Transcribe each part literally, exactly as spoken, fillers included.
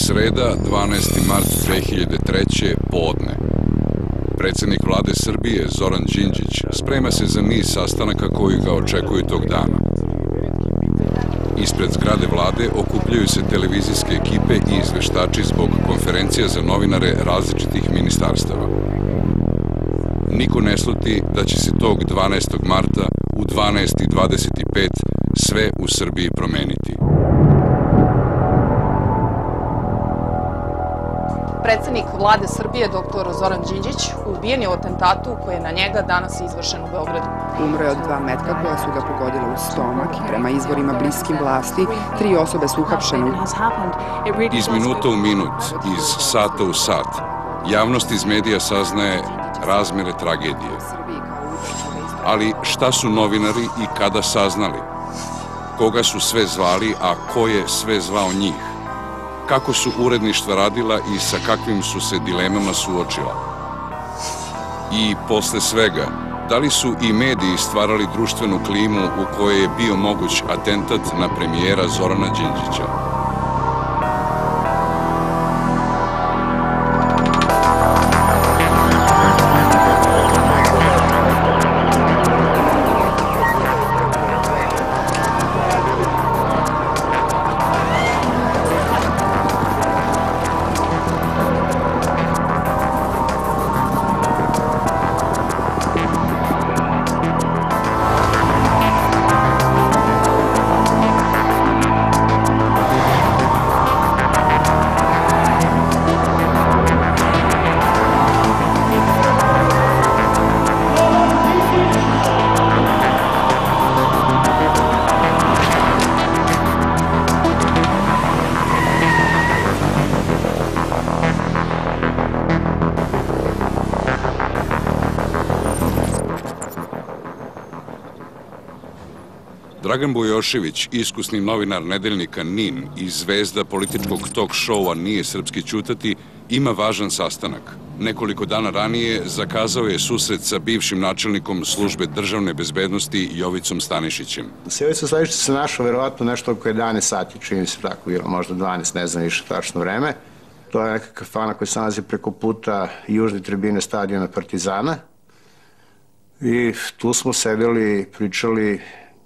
Sreda, dvanaesti mart dve hiljade treće. podne. Predsednik vlade Srbije, Zoran Đinđić, sprema se za niz sastanaka koji ga očekuju tog dana. Ispred zgrade vlade okupljaju se televizijske ekipe i izveštači zbog konferencija za novinare različitih ministarstava. Niko ne sluti da će se tog dvanaestog marta u dvanaest i dvadeset pet sve u Srbiji promeniti. Predsednik vlade Srbije, doktor Zoran Đinđić, ubijen je u atentatu koji je na njega danas izvršen u Beogradu. Umro je od dva metka koja su ga pogodila u stomak i prema izvorima bliskim vlasti, tri osobe su uhapšene. Iz minuta u minut, iz sata u sat, javnost iz medija saznaje razmere tragedije. Ali šta su novinari i kada saznali? Koga su sve zvali, a ko je sve zvao njih? Kako su uredništva radila i sa kakvim su se dilemama suočila? I posle svega, da li su i mediji stvarali društvenu klimu u kojoj je bio moguć atentat na premijera Zorana Đinđića? Dragan Bujošević, iskusni novinar nedeljnika NIN i zvezda političkog talk showa Nije srpski ćutati, ima važan sastanak. Nekoliko dana ranije zakazao je susret sa bivšim načelnikom službe državne bezbednosti Jovicom Stanišićem. Jovica Stanišić se našao verovatno nešto oko jedanaest sati, čini se tako bilo, možda dvanaest, ne znam više tačno vreme. To je neka kafana koja se nalazi preko puta južne tribine stadiona Partizana. I tu smo sedeli, pričali.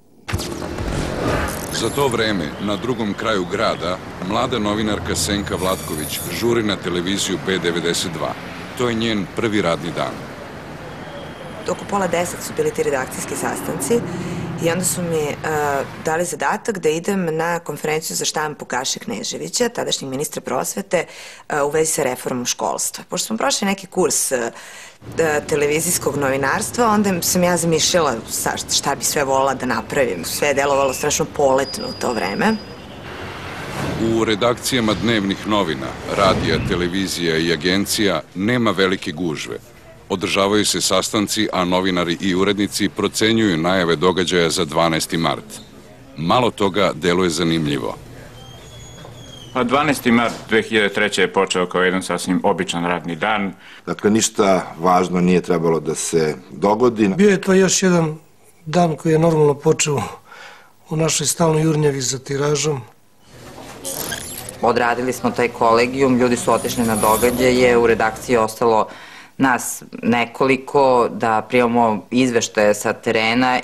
Za to vreme, na drugom kraju grada, mlada novinarka Senka Vlatković žuri na televiziju B devedeset dva. To je njen prvi radni dan. Oko pola deset su bili ti redakcijski sastanci i onda su mi dali zadatak da idem na konferenciju za štampu Gaše Kneževića, tadašnjeg ministra prosvete, u vezi sa reformom školstva. Pošto smo prošli neki kurs televizijskog novinarstva, onda sam ja zamišljala šta bi sve volila da napravim. Sve je delovalo strašno poletno u to vreme. U redakcijama dnevnih novina, radija, televizija i agencija nema velike gužve. Održavaju se sastanci, a novinari i urednici procenjuju najave događaja za dvanaesti mart. Malo toga deluje zanimljivo. dvanaesti mart dve hiljade treće. je počeo kao jedan sasvim običan radni dan. Dakle, ništa važno nije trebalo da se dogodi. Bio je to još jedan dan koji je normalno počeo u našoj stalnoj jurnjavi za tiražom. Odradili smo taj kolegijum, ljudi su otišli na događaje, u redakciji je ostalo nas nekoliko da primamo izveštaje sa terena.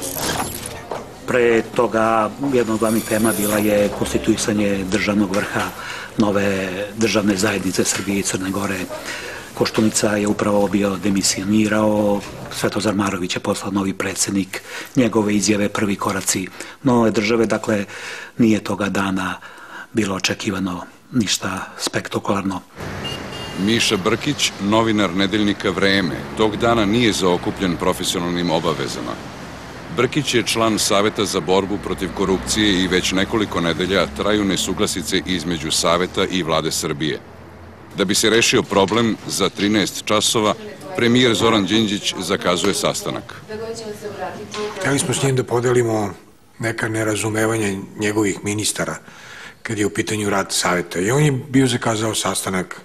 Pre toga jedna od glavnih tema bila je konstituisanje državnog vrha nove državne zajednice Srbije i Crne Gore. Koštunica je upravo bio demisionirao, Svetozar Marović je poslao novi predsednik, njegove izjave prvi koraci nove države, dakle nije toga dana bilo očekivano ništa spektakularno. Miša Brkić, novinar nedeljnika Vreme, tog dana nije zaokupljen profesionalnim obavezama. Brkić je član Saveta za borbu protiv korupcije i već nekoliko nedelja traju nesuglasice između Saveta i vlade Srbije. Da bi se rešio problem, za trinaest časova premijer Zoran Đinđić zakazuje sastanak. Hteli smo s njim da podelimo neka nerazumevanja njegovih ministara kad je u pitanju rad Saveta. I on je bio zakazao sastanak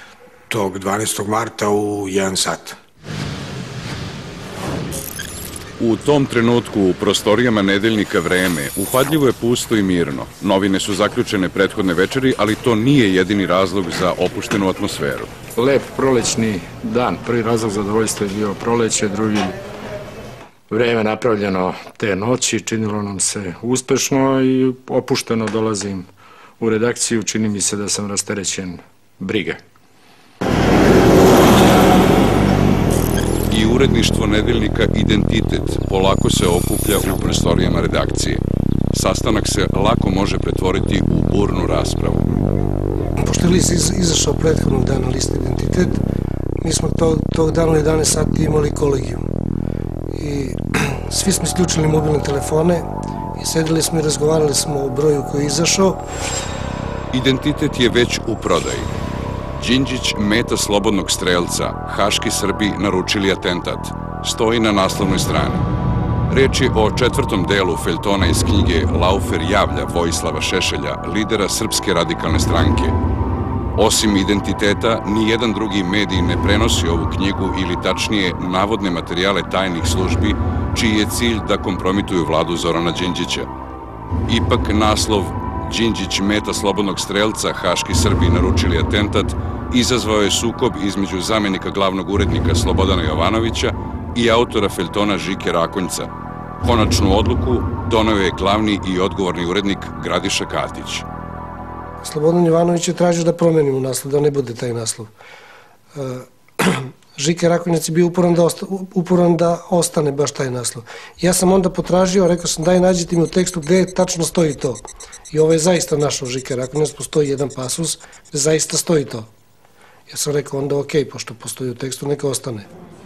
tog dvanaestog marta u jedan sat. U tom trenutku u prostorijama nedeljnika Vreme upadljivo je pusto i mirno. Novine su zaključene prethodne večeri, ali to nije jedini razlog za opuštenu atmosferu. Lep prolećni dan. Prvi razlog zadovoljstva je bio proleće, drugi vreme napravljeno te noći, činilo nam se uspešno i opušteno dolazim u redakciju. Čini mi se da sam rasterećen brige. I uredništvo nedeljnika Identitet polako se okuplja u prostorijama redakcije. Sastanak se lako može pretvoriti u burnu raspravu. Pošto je list izašao prethodnog dana, list Identitet, mi smo tog dana u jedanaest sati imali kolegijum. I svi smo isključili mobilne telefone i sedeli smo i razgovarali smo o broju koji je izašao. Identitet je već u prodaji. Đinđić, meta slobodnog strelca, Haški Srbi naručili atentat, stoji na naslovnoj strani. Reč je o četvrtom delu feljtona iz knjige Laufer javlja Vojislava Šešelja, lidera Srpske radikalne stranke. Osim Identiteta, nijedan drugi medij ne prenosi ovu knjigu ili tačnije navodne materijale tajnih službi, čiji je cilj da kompromituju vladu Zorana Đinđića. Ipak naslov Đinđić, meta slobodnog strelca, Haški Srbi naručili atentat, izazvao je sukob između zamenika glavnog urednika Slobodana Jovanovića i autora feljtona Žike Rakonjca. Konačnu odluku doneo je glavni i odgovorni urednik Gradiša Katić. Slobodan Jovanović je tražio da promenimo naslov, da ne bude taj naslov. Žike Rakonjac je bio uporan da ostane baš taj naslov. Ja sam onda potražio, rekao sam daj nađite mi u tekstu gde tačno stoji to. I ovo je zaista našao Žike Rakonjac, postoji jedan pasus gde zaista stoji to. Ja sam rekao onda ok, pošto postoji u tekstu, neka ostane.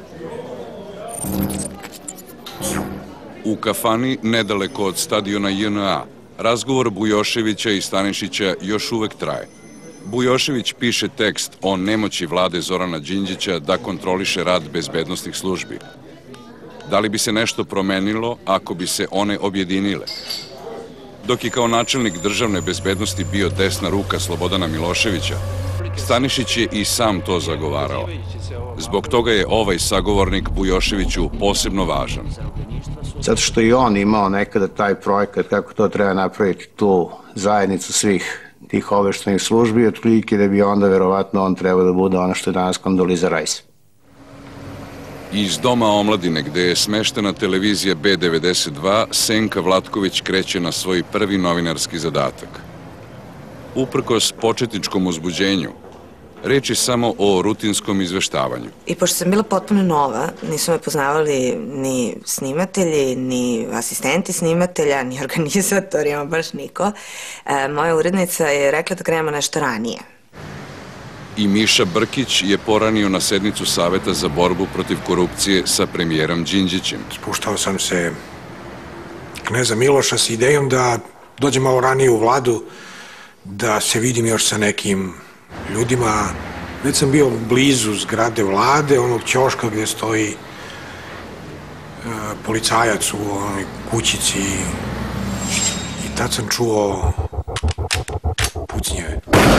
U kafani, nedaleko od stadiona J N A, razgovor Bujoševića i Stanišića još uvek traje. Bujošević piše tekst o nemoći vlade Zorana Đinđića da kontroliše rad bezbednostnih službi. Da li bi se nešto promenilo ako bi se one objedinile? Dok je kao načelnik državne bezbednosti bio desna ruka Slobodana Miloševića, Stanišić je i sam to zagovarao. Zbog toga je ovaj sagovornik Bujoševiću posebno važan. Zato što i on imao nekada taj projekat kako to treba napraviti, tu zajednicu svih tih obaveštajnih službi, otprilike da bi onda verovatno on trebao da bude ono što je danas Kondoliza Rice. Iz Doma omladine, gde je smeštena televizija B devedeset dva, Senka Vlatković kreće na svoj prvi novinarski zadatak. Uprkos početničkom uzbuđenju, reč je samo o rutinskom izveštavanju. I pošto sam bila potpuno nova, nisu me poznavali ni snimatelji, ni asistenti snimatelja, ni organizatori, ima baš niko, moja urednica je rekla da krenemo nešto ranije. I Miša Brkić je poranio na sednicu Saveta za borbu protiv korupcije sa premijerom Đinđićem. Spuštao sam se kneza Miloša s idejom da dođem malo ranije u vladu, da se vidim još sa nekim ljudima. Već sam bio blizu zgrade vlade, onog ćoška gde stoji policajac u onoj kućici i tad sam čuo pucnjeve.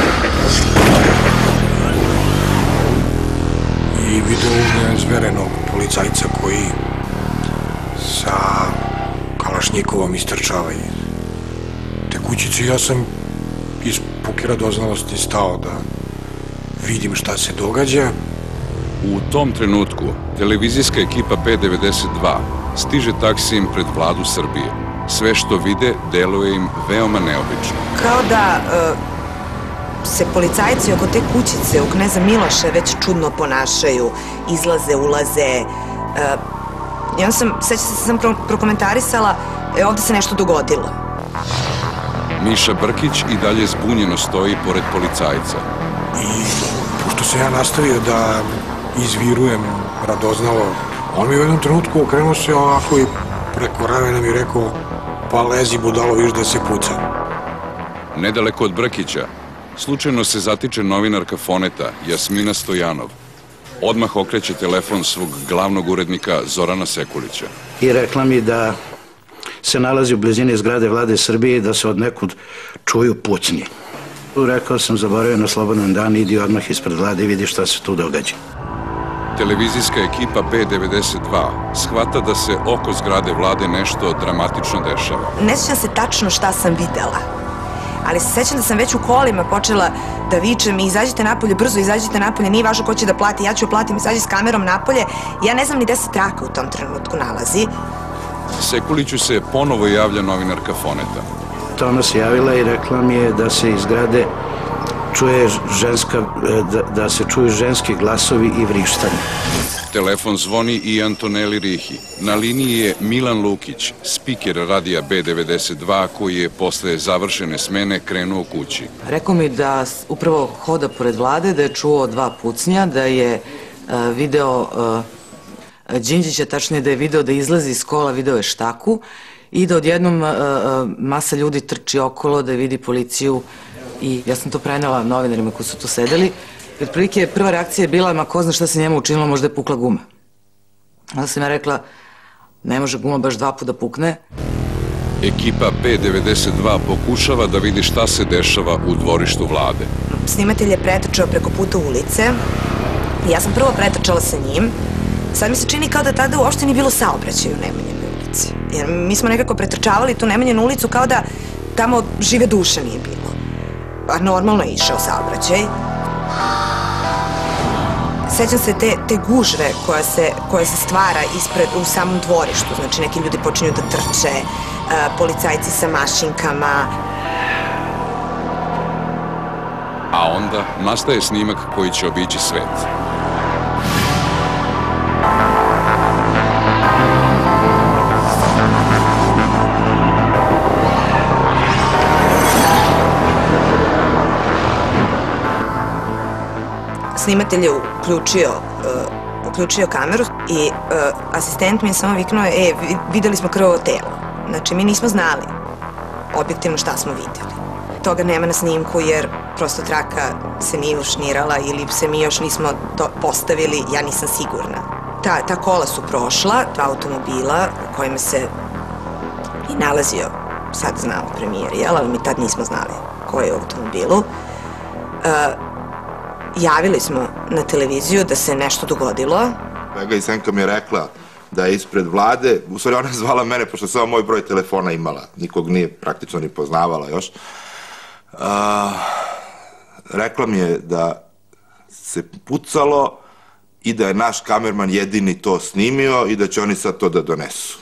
I video zverenog policajca koji sa kalašnjikovom istrčava iz te kućice. Ja sam iz puke radoznalosti stao da vidim šta se događa. U tom trenutku televizijska ekipa P devedeset dva stiže taksijem pred vladu Srbije. Sve što vide deluje im veoma neobično. Kao da se policajci oko te kućice u kneza Miloša već čudno ponašaju, izlaze, ulaze. I onda sam, seća se, sam prokomentarisala, ovde se nešto dogodilo. Miša Brkić i dalje zbunjeno stoji pored policajca. I pošto sam ja nastavio da izvirujem radoznalo, on mi u jednom trenutku okrenuo se ovako i preko ramena mi rekao, pa lezi budalo, viš da se puca. Nedaleko od Brkića slučajno se zatiče novinarka Foneta, Jasmina Stojanov. Odmah okreće telefon svog glavnog urednika Zorana Sekulića. I rekla mi da se nalazi u blizini zgrade vlade Srbije i da se od nekud čuju pucnji. Rekao sam, zaboravio na slobodan dan, idi odmah ispred vlade i vidi šta se tu događa. Televizijska ekipa B devedeset dva shvata da se oko zgrade vlade nešto dramatično dešava. Ne sjećam se tačno šta sam videla, ali se sjećam da sam već u kolima počela da vičem i izađite napolje, brzo izađite napolje, nije važno ko će da plati, ja ću platim, izađi s kamerom napolje. Ja ne znam ni gde se traka u tom trenutku nalazi. Sekuliću se ponovo javlja novinarka Foneta. Ona se javila i rekla mi je da se iz zgrade čuje ženska, da, da se čuju ženski glasovi i vrištanje. Telefon zvoni i Antoneli Rihi. Na liniji je Milan Lukić, spiker radija B devedeset dva, koji je posle završene smene krenuo kući. Rekao mi da upravo hoda pored vlade, da je čuo dva pucnja, da je uh, video uh, Đinđića, tačnije da je video da izlazi iz kola, video je štaku i da odjednom uh, masa ljudi trči okolo, da vidi policiju i ja sam to prenela novinarima koji su tu sedeli. I otprilike prva reakcija je bila, ma ko zna šta se njemu učinilo, možda je pukla guma. Onda sam ja rekla, ne može guma baš dva puta pukne. Ekipa B devedeset dva pokušava da vidi šta se dešava u dvorištu vlade. Snimatelj je pretrčao preko puta ulice. Ja sam prvo pretrčala sa njim. Sad mi se čini kao da tada uopšte nije bilo saobraćaja u Nemanjinoj ulici. Jer mi smo nekako pretrčavali tu Nemanjinu ulicu kao da tamo žive duše nije bilo. A normalno je išao saobraćaj. Sećam se te, te gužve koja se, koja se stvara ispred, u samom dvorištu. Znači, neki ljudi počinju da trče, uh, policajci sa mašinkama. A onda nastaje snimak koji će obići svet. Snimatelj je uključio, uh, uključio kameru i uh, asistent mi je samo viknuo, e, videli smo krvavo telo. Znači, mi nismo znali objektivno šta smo videli. Toga nema na snimku jer prosto traka se nije ušnirala ili se mi još nismo to postavili, ja nisam sigurna. Ta, ta kola su prošla, dva automobila u kojima se i nalazio, sad znamo premijer, jel, ali mi tad nismo znali ko je u automobilu. Uh, Javili smo na televiziju da se nešto dogodilo. Kolega iz Senka mi je rekla da je ispred vlade, u stvari ona je zvala mene, pošto samo moj broj telefona imala, nikog nije praktično ni poznavala još. Uh, rekla mi je da se pucalo i da je naš kamerman jedini to snimio i da će oni sad to da donesu.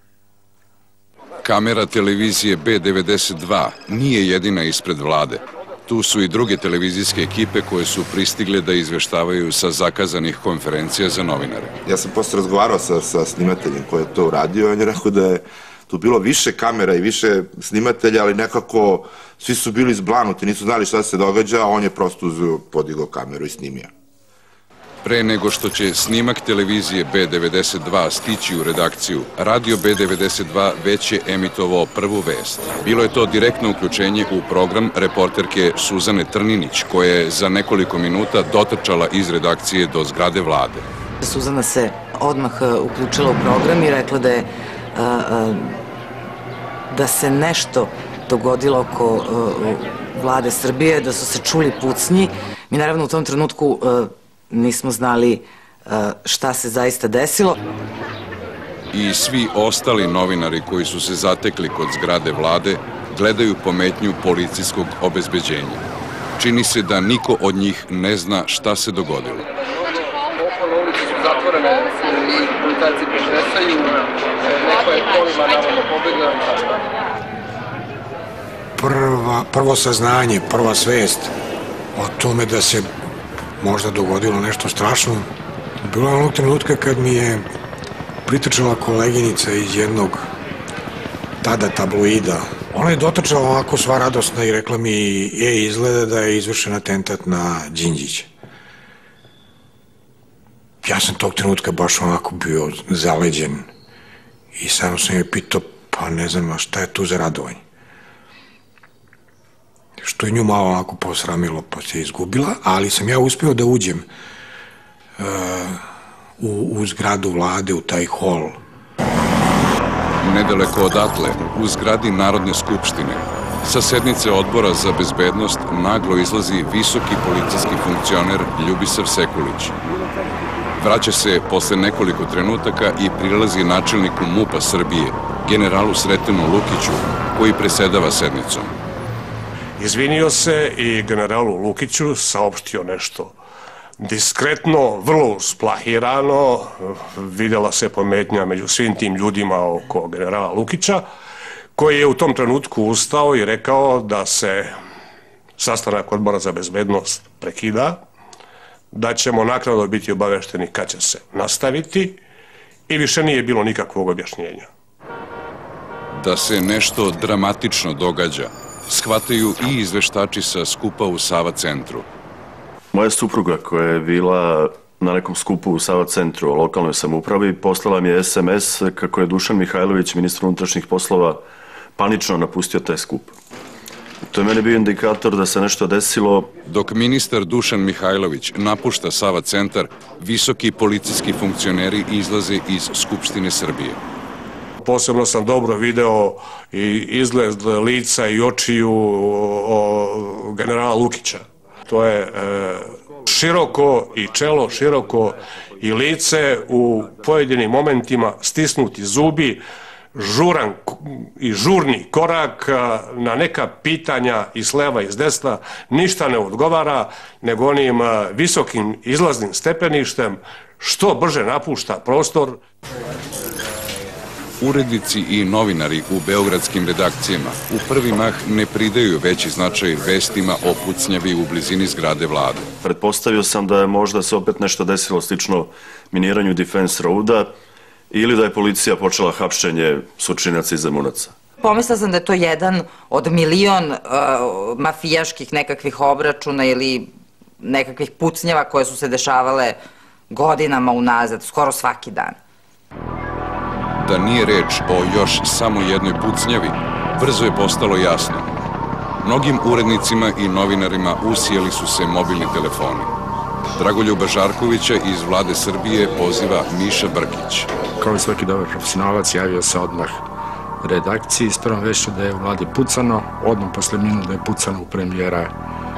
Kamera televizije B devedeset dva nije jedina ispred vlade. Tu su i druge televizijske ekipe koje su pristigle da izveštavaju sa zakazanih konferencija za novinare. Ja sam posle razgovarao sa, sa snimateljem koji je to uradio i on je rekao da je tu bilo više kamera i više snimatelja, ali nekako svi su bili zblanuti, nisu znali šta se događa, a on je prosto uzeo, podigao kameru i snimio. Pre nego što će snimak televizije B devedeset dva stići u redakciju, radio B devedeset dva već je emitovao prvu vest. Bilo je to direktno uključenje u program reporterke Suzane Trninić, koja je za nekoliko minuta dotrčala iz redakcije do zgrade vlade. Suzana se odmah uključila u program i rekla da je a, a, da se nešto dogodilo oko a, vlade Srbije, da su se čuli pucnji. Mi naravno u tom trenutku a, nismo znali šta se zaista desilo. I svi ostali novinari koji su se zatekli kod zgrade vlade gledaju pometnju policijskog obezbeđenja. Čini se da niko od njih ne zna šta se dogodilo. Okolo ulice su zatvorene, policajci prešesaju, neko je kolima naravno pobegla. Prva, prvo saznanje, prva svest o tome da se možda dogodilo nešto strašno. Bilo je onog trenutka kad mi je pritrčala koleginica iz jednog tada tabloida. Ona je dotrčala ovako sva radosna i rekla mi, je, izgleda da je izvršen atentat na Đinđića. Ja sam tog trenutka baš onako bio zaleđen i samo sam je pitao, pa ne znam, a šta je tu za radovanje? Što je nju malo onako posramilo, pa se izgubila, ali sam ja uspeo da uđem uh, u, u zgradu vlade, u taj hol. Nedaleko odatle, u zgradi Narodne skupštine, sa sednice odbora za bezbednost naglo izlazi visoki policijski funkcioner Ljubisav Sekulić. Vraća se posle nekoliko trenutaka i prilazi načelniku MUP-a Srbije, generalu Sretenu Lukiću, koji presedava sednicom. Izvinio se i generalu Lukiću saopštio nešto diskretno, vrlo usplahirano, vidjela se pometnja među svim tim ljudima oko generala Lukića, koji je u tom trenutku ustao i rekao da se sastanak Odbora za bezbednost prekida, da ćemo naknadno biti obavešteni kad će se nastaviti i više nije bilo nikakvog objašnjenja. Da se nešto dramatično događa, shvataju i izveštači sa skupa u Sava centru. Moja supruga koja je bila na nekom skupu u Sava centru o lokalnoj samoupravi poslala mi je es em es kako je Dušan Mihajlović, ministar unutrašnjih poslova, panično napustio taj skup. To je meni bio indikator da se nešto desilo. Dok ministar Dušan Mihajlović napušta Sava centar, visoki policijski funkcioneri izlaze iz Skupštine Srbije. Posebno sam dobro video i izgled lica i očiju generala Lukića. To je široko i čelo, široko i lice, u pojedinim momentima stisnuti zubi, žuran i žurni korak, na neka pitanja i s leva i s desna ništa ne odgovara, nego onim visokim izlaznim stepeništem što brže napušta prostor. Urednici i novinari u beogradskim redakcijama u prvi mah ne pridaju veći značaj vestima o pucnjavi u blizini zgrade vlade. Pretpostavio sam da je možda se opet nešto desilo slično miniranju Defense Roada ili da je policija počela hapšenje sučinaca i zemunaca. Pomislila sam da je to jedan od milion mafijaških nekakvih obračuna ili nekakvih pucnjava koje su se dešavale godinama unazad, skoro svaki dan. Da nije reč o još samo jednoj pucnjavi, brzo je postalo jasno. Mnogim urednicima i novinarima usijeli su se mobilni telefoni. Dragoljuba Žarkovića iz Vlade Srbije poziva Miša Brkić. Kao i svaki dobar profesionalac, javio se odmah redakciji s prvom vešću da je u vladi pucano, odmah posle minut da je pucano u premijera.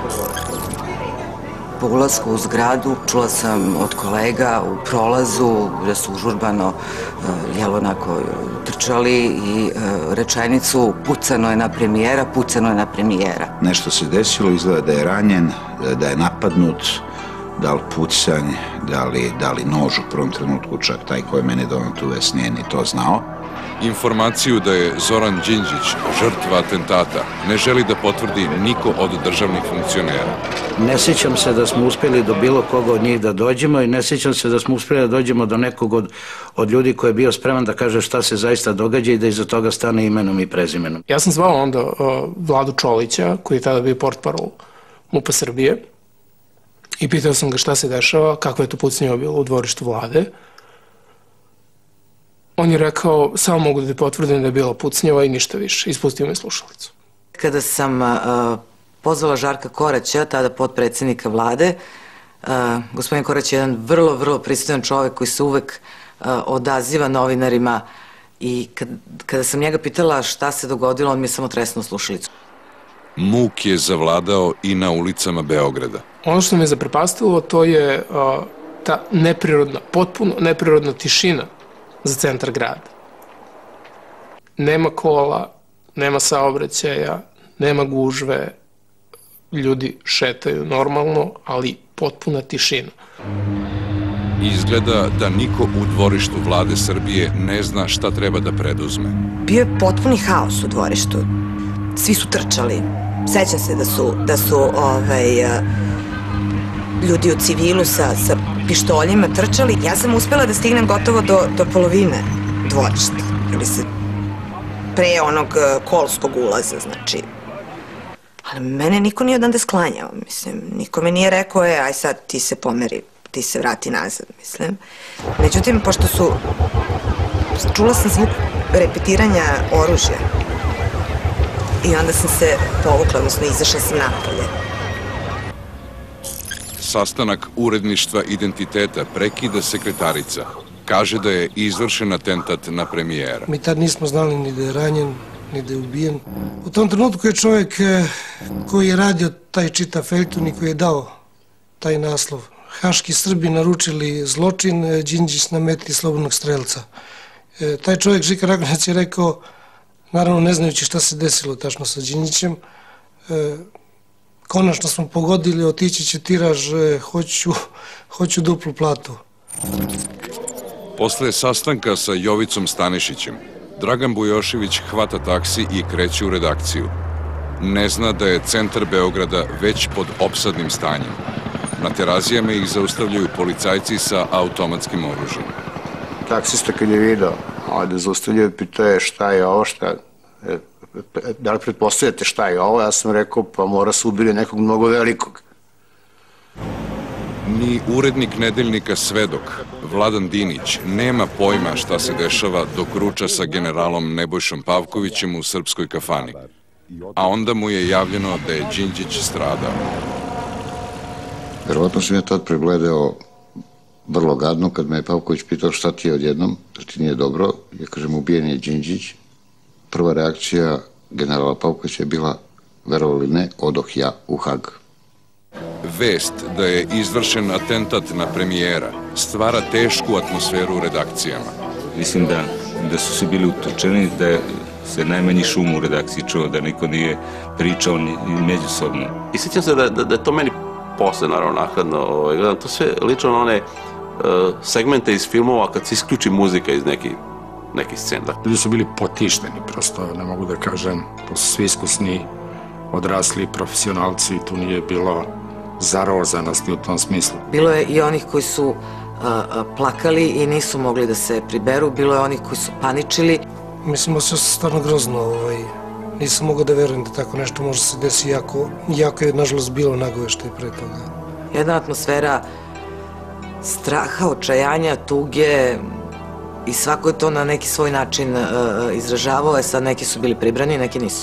Po ulasku u zgradu čula sam od kolega u prolazu da su užurbano jel onako trčali i rečenicu pucano je na premijera, pucano je na premijera. Nešto se desilo, izgleda da je ranjen, da je napadnut, da li pucanj, da li nož u prvom trenutku, čak taj koji je mene donao tu ves nije ni to znao. Informaciju da je Zoran Đinđić žrtva atentata ne želi da potvrdi niko od državnih funkcionera. Ne sjećam se da smo uspjeli do bilo koga od njih da dođemo i ne sjećam se da smo uspjeli da dođemo do nekog od ljudi koji je bio spreman da kaže šta se zaista događa i da iza toga stane imenom i prezimenom. Ja sam zvao onda Vladu Čolića, koji je tada bio portparol MUP-a Srbije, i pitao sam ga šta se dešava, kakva je to pucnjava bilo u dvorištu vlade. On je rekao, samo mogu da ti potvrdim da je bila pucnjava i ništa više. Ispustio me slušalicu. Kada sam pozvala Žarka Koraća, tada potpredsjednika vlade, gospodin Korać je jedan vrlo, vrlo pristojan čovek koji se uvek odaziva novinarima i kada sam njega pitala šta se dogodilo, on mi je samo tresnuo slušalicu. Muk je zavladao i na ulicama Beograda. Ono što me zaprepastilo, to je ta neprirodna, potpuno neprirodna tišina za centar grada. Nema kola, nema saobraćaja, nema gužve, ljudi šetaju normalno, ali potpuna tišina. Izgleda da niko u dvorištu Vlade Srbije ne zna šta treba da preduzme. Bio je potpuni haos u dvorištu. Svi su trčali. Sećam se da su ljudi u civilu sa pištoljima trčali. Ja sam uspela da stignem gotovo do polovine dvorišta. Pre onog kolskog ulaza, znači. Ali mene niko nije odande sklanjao, mislim. Niko mi nije rekao, e, aj sad ti se pomeri, ti se vrati nazad, mislim. Međutim, pošto su... Čula sam zvuk repetiranja oružja. I onda sam se povukla, odnosno izašla sam napolje. Sastanak uredništva identiteta prekida sekretarica. Kaže da je izvršen atentat na premijera. Mi tad nismo znali ni da je ranjen, ni da je ubijen. U tom trenutku je čovjek koji je radio taj čitav feljton i koji je dao taj naslov haški Srbi naručili zločin, Đinđić na meti slobodnog strelca. Taj čovjek, Žika Rakonjac, je rekao, naravno ne znajući šta se desilo tačno sa Đinđićem, konačno smo pogodili, otići će tiraž, hoću, hoću duplu platu. Posle sastanka sa Jovicom Stanišićem, Dragan Bujošević hvata taksi i kreće u redakciju. Ne zna da je centar Beograda već pod opsadnim stanjem. Na terazijama ih zaustavljaju policajci sa automatskim oružjem. Taksista kad je video, ovdje zaustavljaju, pitao je šta je ovo, šta... Da li pretpostavljate šta je ovo? Ja sam rekao, pa mora se ubili nekog mnogo velikog. Ni urednik nedeljnika Svedok, Vladan Dinić, nema pojma šta se dešava dok ruča sa generalom Nebojšom Pavkovićem u srpskoj kafani. A onda mu je javljeno da je Đinđić stradao. Verovatno sam ja tad pregledao vrlo gadno kad me je Pavković pitao šta ti je odjednom, da ti nije dobro. Ja kažem, ubijen je Đinđić. Prva reakcija generala Pavkovića je bila, verovali ne, odoh ja u Hag. Vest da je izvršen atentat na premijera stvara tešku atmosferu u redakcijama. Mislim da, da su se bili utočeni, da se najmanji šum u redakciji čuo, da niko nije pričao ni međusobno. I sjećam se da, da, da je to meni posle, naravno, nakladno, ovaj, gledam, to sve lično na one uh, segmente iz filmova kad se isključi muzika iz nekih neki scena. Ljudi su bili potišteni, prosto, ne mogu da kažem, to su svi iskusni, odrasli profesionalci, tu nije bilo zarozanosti u tom smislu. Bilo je i onih koji su uh, plakali i nisu mogli da se priberu, bilo je onih koji su paničili. Mislim da se stvarno grozno, ovaj, nisam mogao da verujem da tako nešto može se desiti, jako, jako je, nažalost, bilo nagovešte i pre toga. Jedna atmosfera straha, očajanja, tuge, i svako je to na neki svoj način uh, izražavao, je sad neki su bili pribrani, neki nisu.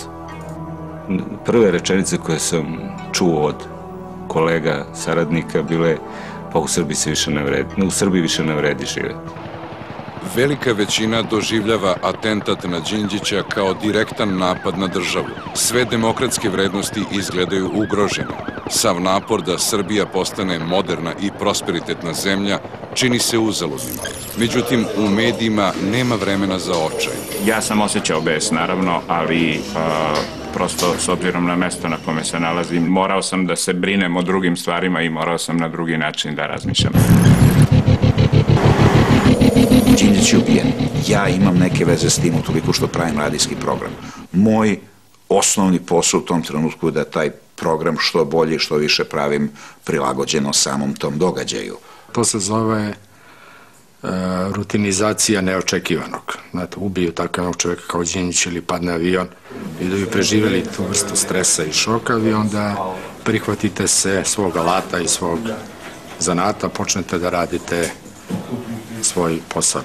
Prve rečenice koje sam čuo od kolega, saradnika, bile pa u Srbiji se više ne vredi, u Srbiji više ne vredi živeti. Velika većina doživljava atentat na Đinđića kao direktan napad na državu. Sve demokratske vrednosti izgledaju ugrožene. Sav napor da Srbija postane moderna i prosperitetna zemlja čini se uzaludnim. Međutim, u medijima nema vremena za očaj. Ja sam osjećao bes, naravno, ali uh, prosto s obzirom na mesto na kome se nalazim, morao sam da se brinem o drugim stvarima i morao sam na drugi način da razmišljam. Đinđić je ubijen. Ja imam neke veze s tim utoliko što pravim radijski program. Moj osnovni posao u tom trenutku je da taj program što bolje i što više pravim prilagođeno samom tom događaju. To se zove e, rutinizacija neočekivanog. Znate, ubiju takav čovjeka kao Đinđić ili padne avion i da bi preživjeli tu vrstu stresa i šoka, vi onda prihvatite se svog alata i svog zanata, počnete da radite svoj posao.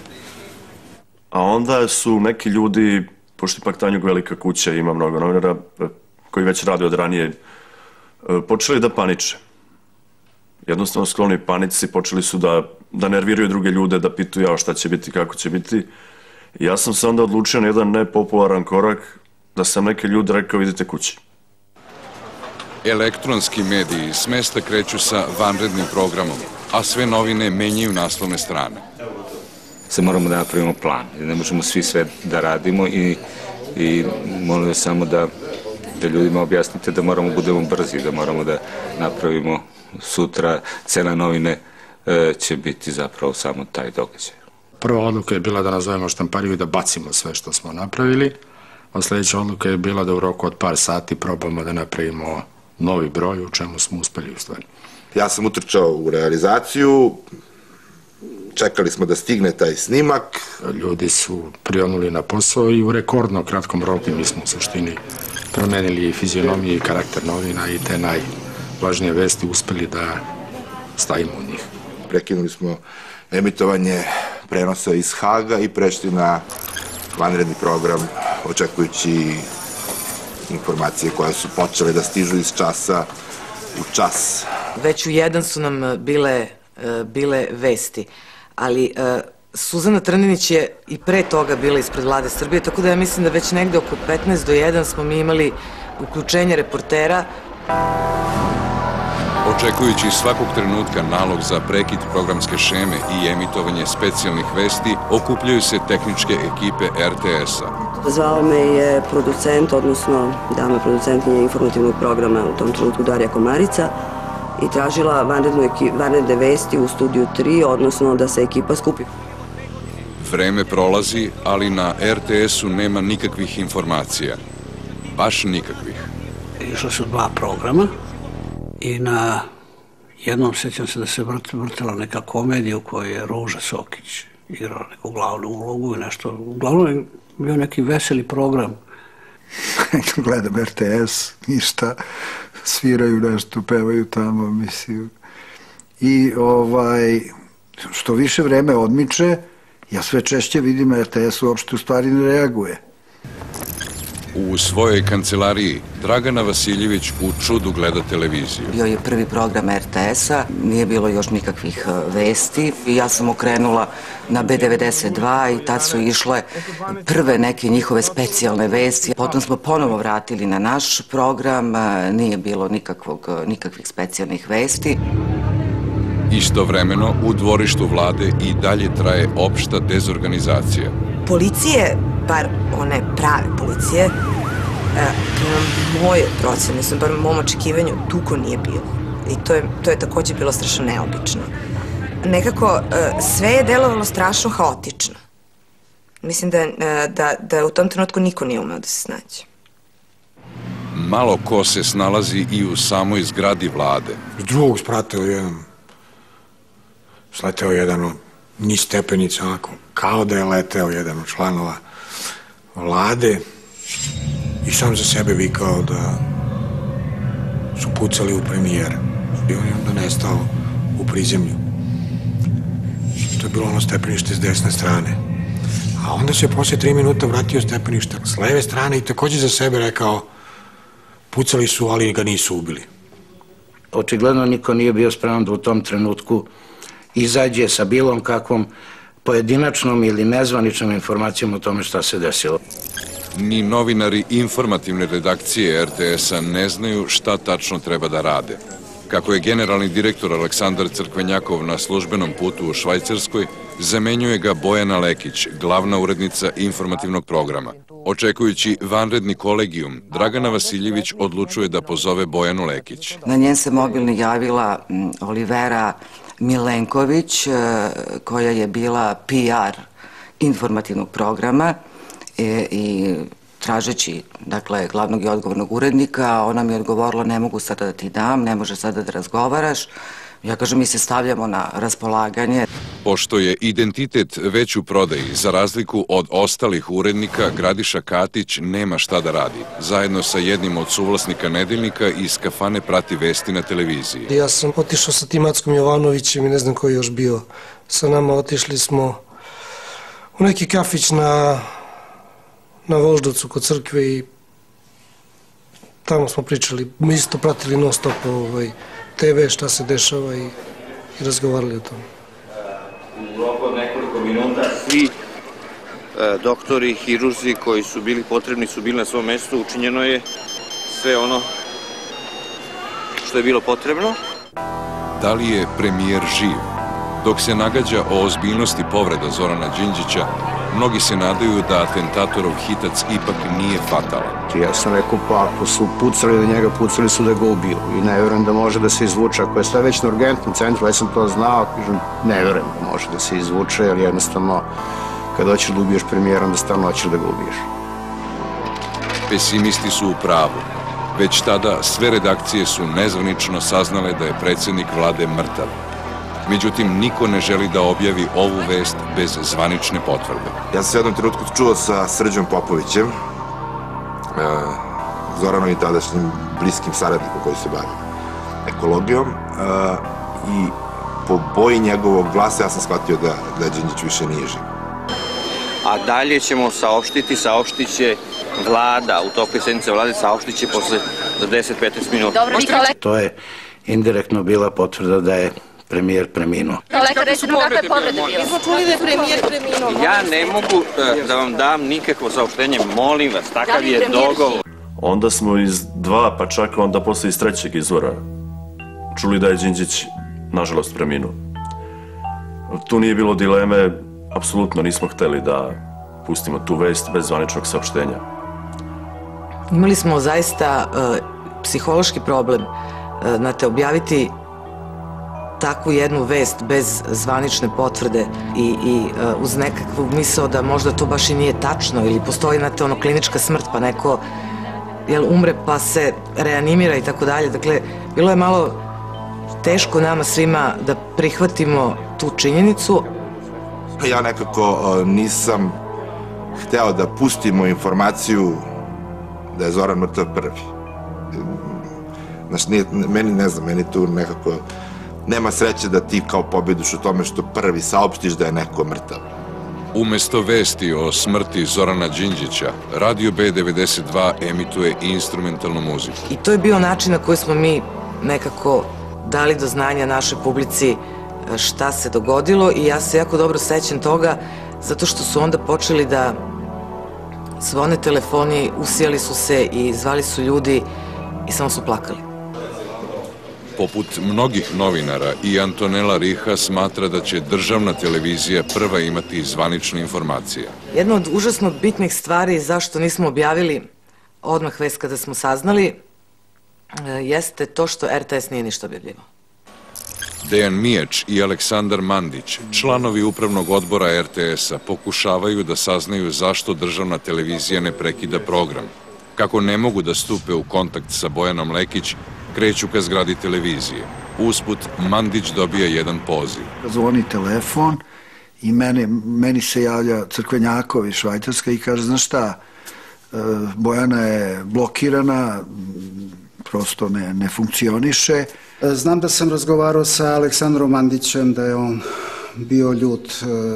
A onda su neki ljudi, pošto ipak Tanjug velika kuća, ima mnogo novinara koji već rade od ranije, počeli da paniče. Jednostavno skloni panici, počeli su da, da nerviraju druge ljude, da pitaju ja šta će biti, kako će biti. I ja sam se onda odlučio na jedan nepopularan korak, da sam neke ljude rekao idite kući. Elektronski mediji s mesta kreću sa vanrednim programom, a sve novine menjaju naslovne strane. Se moramo da napravimo plan, ne možemo svi sve da radimo i, i molim vas samo da, da ljudima objasnite da moramo budemo brzi, da moramo da napravimo sutra, cena novine e, će biti zapravo samo taj događaj. Prva odluka je bila da nazovemo štampariju i da bacimo sve što smo napravili, a sljedeća odluka je bila da u roku od par sati probamo da napravimo novi broj, u čemu smo uspeli u stvari. Ja sam utrčao u realizaciju, čekali smo da stigne taj snimak. Ljudi su prionuli na posao i u rekordno kratkom roku mi smo u suštini promenili i fizionomiju i karakter novina i te najvažnije vesti uspeli da stavimo u njih. Prekinuli smo emitovanje prenosa iz Haga i prešli na vanredni program, očekujući informacije koje su počele da stižu iz časa u čas. Već u jedan su nam bile, bile vesti, ali Suzana Trninić je i pre toga bila ispred Vlade Srbije, tako da ja mislim da već negde oko petnaest do jedan smo mi imali uključenje reportera. Očekujući svakog trenutka nalog za prekid programske šeme i emitovanje specijalnih vesti, okupljaju se tehničke ekipe er te es-a. Zvao me je producent, odnosno dama producentnje informativnog programa u tom trenutku Darija Komarica i tražila vanredne vesti u studiju tri, odnosno da se ekipa skupi. Vreme prolazi, ali na er te es-u nema nikakvih informacija. Baš nikakvih. Išla su dva programa i na jednom sećam se da se vrtila neka komedija u kojoj je Ruža Sokić igrala neku glavnu ulogu i nešto. Uglavnom je bio neki veseli program. Gledam er te es, ništa, sviraju nešto, pevaju tamo, mislim. I ovaj, što više vreme odmiče, ja sve češće vidim er te es uopšte u stvari ne reaguje. U svojoj kancelariji Dragana Vasiljević u čudu gleda televiziju. Bio je prvi program er te es-a, nije bilo još nikakvih vesti i ja sam okrenula na be devedeset dva i tad su išle prve neke njihove specijalne vesti. Potom smo ponovo vratili na naš program, nije bilo nikakvih specijalnih vesti. Istovremeno, u dvorištu vlade i dalje traje opšta dezorganizacija. Policije, bar one prave policije, prema moje procene, bar mom očekivanju, dugo nije bilo. I to je takođe bilo strašno neobično. Nekako, sve je delovalo strašno haotično. Mislim da u tom trenutku niko nije umeo da se snađe. Malo ko se snalazi i u samoj zgradi vlade. S drugog sprateo jedan, sleteo jedan niz stepenica, onako, kao da je leteo jedan od članova vlade i sam za sebe vikao da su pucali u premijera. I on je onda nestao u prizemlju. To je bilo ono stepenište s desne strane. A onda se posle tri minuta vratio stepenište s leve strane i takođe za sebe rekao pucali su, ali ga nisu ubili. Očigledno niko nije bio spreman da u tom trenutku izađe sa bilom kakvom pojedinačnom ili nezvaničnom informacijom o tome šta se desilo. Ni novinari informativne redakcije er te es-a ne znaju šta tačno treba da rade. Kako je generalni direktor Aleksandar Crkvenjakov na službenom putu u Švajcarskoj, zamenjuje ga Bojana Lekić, glavna urednica informativnog programa. Očekujući vanredni kolegijum, Dragana Vasiljević odlučuje da pozove Bojanu Lekić. Na njen se mobilni javila Olivera Milenković, koja je bila pe er informativnog programa i tražeći, dakle, glavnog i odgovornog urednika, ona mi je odgovorila ne mogu sada da ti dam, ne može sada da razgovaraš. Ja kažem, mi se stavljamo na raspolaganje. Pošto je identitet već u prodaji, za razliku od ostalih urednika, Gradiša Katić nema šta da radi. Zajedno sa jednim od suvlasnika Nedeljnika iz kafane prati vesti na televiziji. Ja sam otišao sa tim Mackom Jovanovićem i ne znam ko je još bio. Sa nama otišli smo u neki kafić na na Voždovcu kod crkve i tamo smo pričali, mi isto pratili non stop te ve, šta se dešava i razgovarali o tome. U roku od nekoliko minuta svi doktori, hirurzi koji su bili potrebni su bili na svom mestu, učinjeno je sve ono što je bilo potrebno. Da li je premijer živ? Dok se nagađa o ozbiljnosti povreda Zorana Đinđića, mnogi se nadaju da atentatorov hitac ipak nije fatalan. Ja sam rekao, pa ako su pucali da njega, pucali su da ga ubiju. I ne verujem da može da se izvuče. Ako je sve već na urgentnom centru, ja sam to znao, kažem, ne verujem da može da se izvuče, jer jednostavno, kada hoćeš da ubiješ premijera, onda stvarno hoćeš da ga ubiješ. Pesimisti su u pravu. Već tada sve redakcije su nezvanično saznale da je predsjednik vlade mrtav. Međutim, niko ne želi da objavi ovu vest bez zvanične potvrde. Ja sam se jednom trenutku čuo sa Srđom Popovićem, Zoranovim tadašnjim bliskim saradnikom koji se bavi ekologijom, i po boji njegovog glasa ja sam shvatio da Đinđić više nije živ. A dalje ćemo saopštiti, saopštit će vlada, u toku sednice vlade saopštit će posle za deset do petnaest minuta. To je indirektno bila potvrda da je premijer preminuo. Lekar, reći nam kakve povrede bilo. Mi smo čuli da je premijer preminuo. Ja ne mogu da vam dam nikakvo saopštenje, molim vas, takav je dogovor. Onda smo iz dva, pa čak onda posle iz trećeg izvora čuli da je Đinđić, nažalost, preminuo. Tu nije bilo dileme, apsolutno nismo hteli da pustimo tu vest bez zvaničnog saopštenja. Imali smo zaista uh, psihološki problem, uh, znate, objaviti takvu jednu vest bez zvanične potvrde i, i uh, uz nekakvu misao da možda to baš i nije tačno ili postoji, znate, ono, klinička smrt pa neko jel, umre pa se reanimira i tako dalje. Dakle, bilo je malo teško nama svima da prihvatimo tu činjenicu. Ja nekako uh, nisam hteo da pustimo informaciju da je Zoran mrtav prvi. Znaš, nije, meni, ne znam, meni tu nekako nema sreće da ti kao pobediš u tome što prvi saopštiš da je neko mrtav. Umesto vesti o smrti Zorana Đinđića, Radio B devedeset dva emituje instrumentalnu muziku. I to je bio način na koji smo mi nekako dali do znanja našoj publici šta se dogodilo i ja se jako dobro sećam toga zato što su onda počeli da zvone telefoni, usijali su se i zvali su ljudi i samo su plakali. Poput mnogih novinara, i Antonela Riha smatra da će državna televizija prva imati zvanične informacije. Jedna od užasno bitnih stvari zašto nismo objavili odmah vest kada smo saznali jeste to što R T S nije ništa objavljivao. Dejan Mijač i Aleksandar Mandić, članovi upravnog odbora R T S-a, pokušavaju da saznaju zašto državna televizija ne prekida program. Kako ne mogu da stupe u kontakt sa Bojanom Lekić, kreću ka zgradi televizije. Usput, Mandić dobija jedan poziv. Zvoni telefon i meni, meni se javlja Crkvenjakov iz Švajcarska i kaže, znaš šta, Bojana je blokirana, prosto ne, ne funkcioniše. Znam da sam razgovarao sa Aleksandrom Mandićem, da je on bio ljut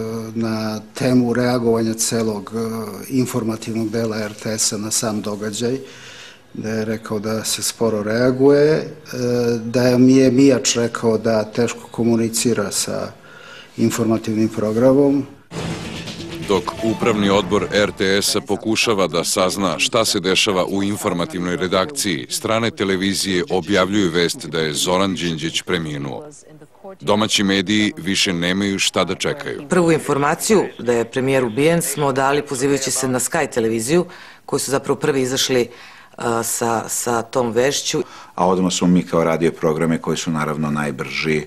na temu reagovanja celog informativnog dela R T S-a na sam događaj, da je rekao da se sporo reaguje, da mi je Mijač rekao da teško komunicira sa informativnim programom. Dok upravni odbor R T S-a pokušava da sazna šta se dešava u informativnoj redakciji, strane televizije objavljuju vest da je Zoran Đinđić preminuo. Domaći mediji više nemaju šta da čekaju. Prvu informaciju da je premijer ubijen smo dali pozivajući se na Sky televiziju, koji su zapravo prvi izašli sa, sa tom vešću. A odmah smo mi kao radio programe koji su naravno najbrži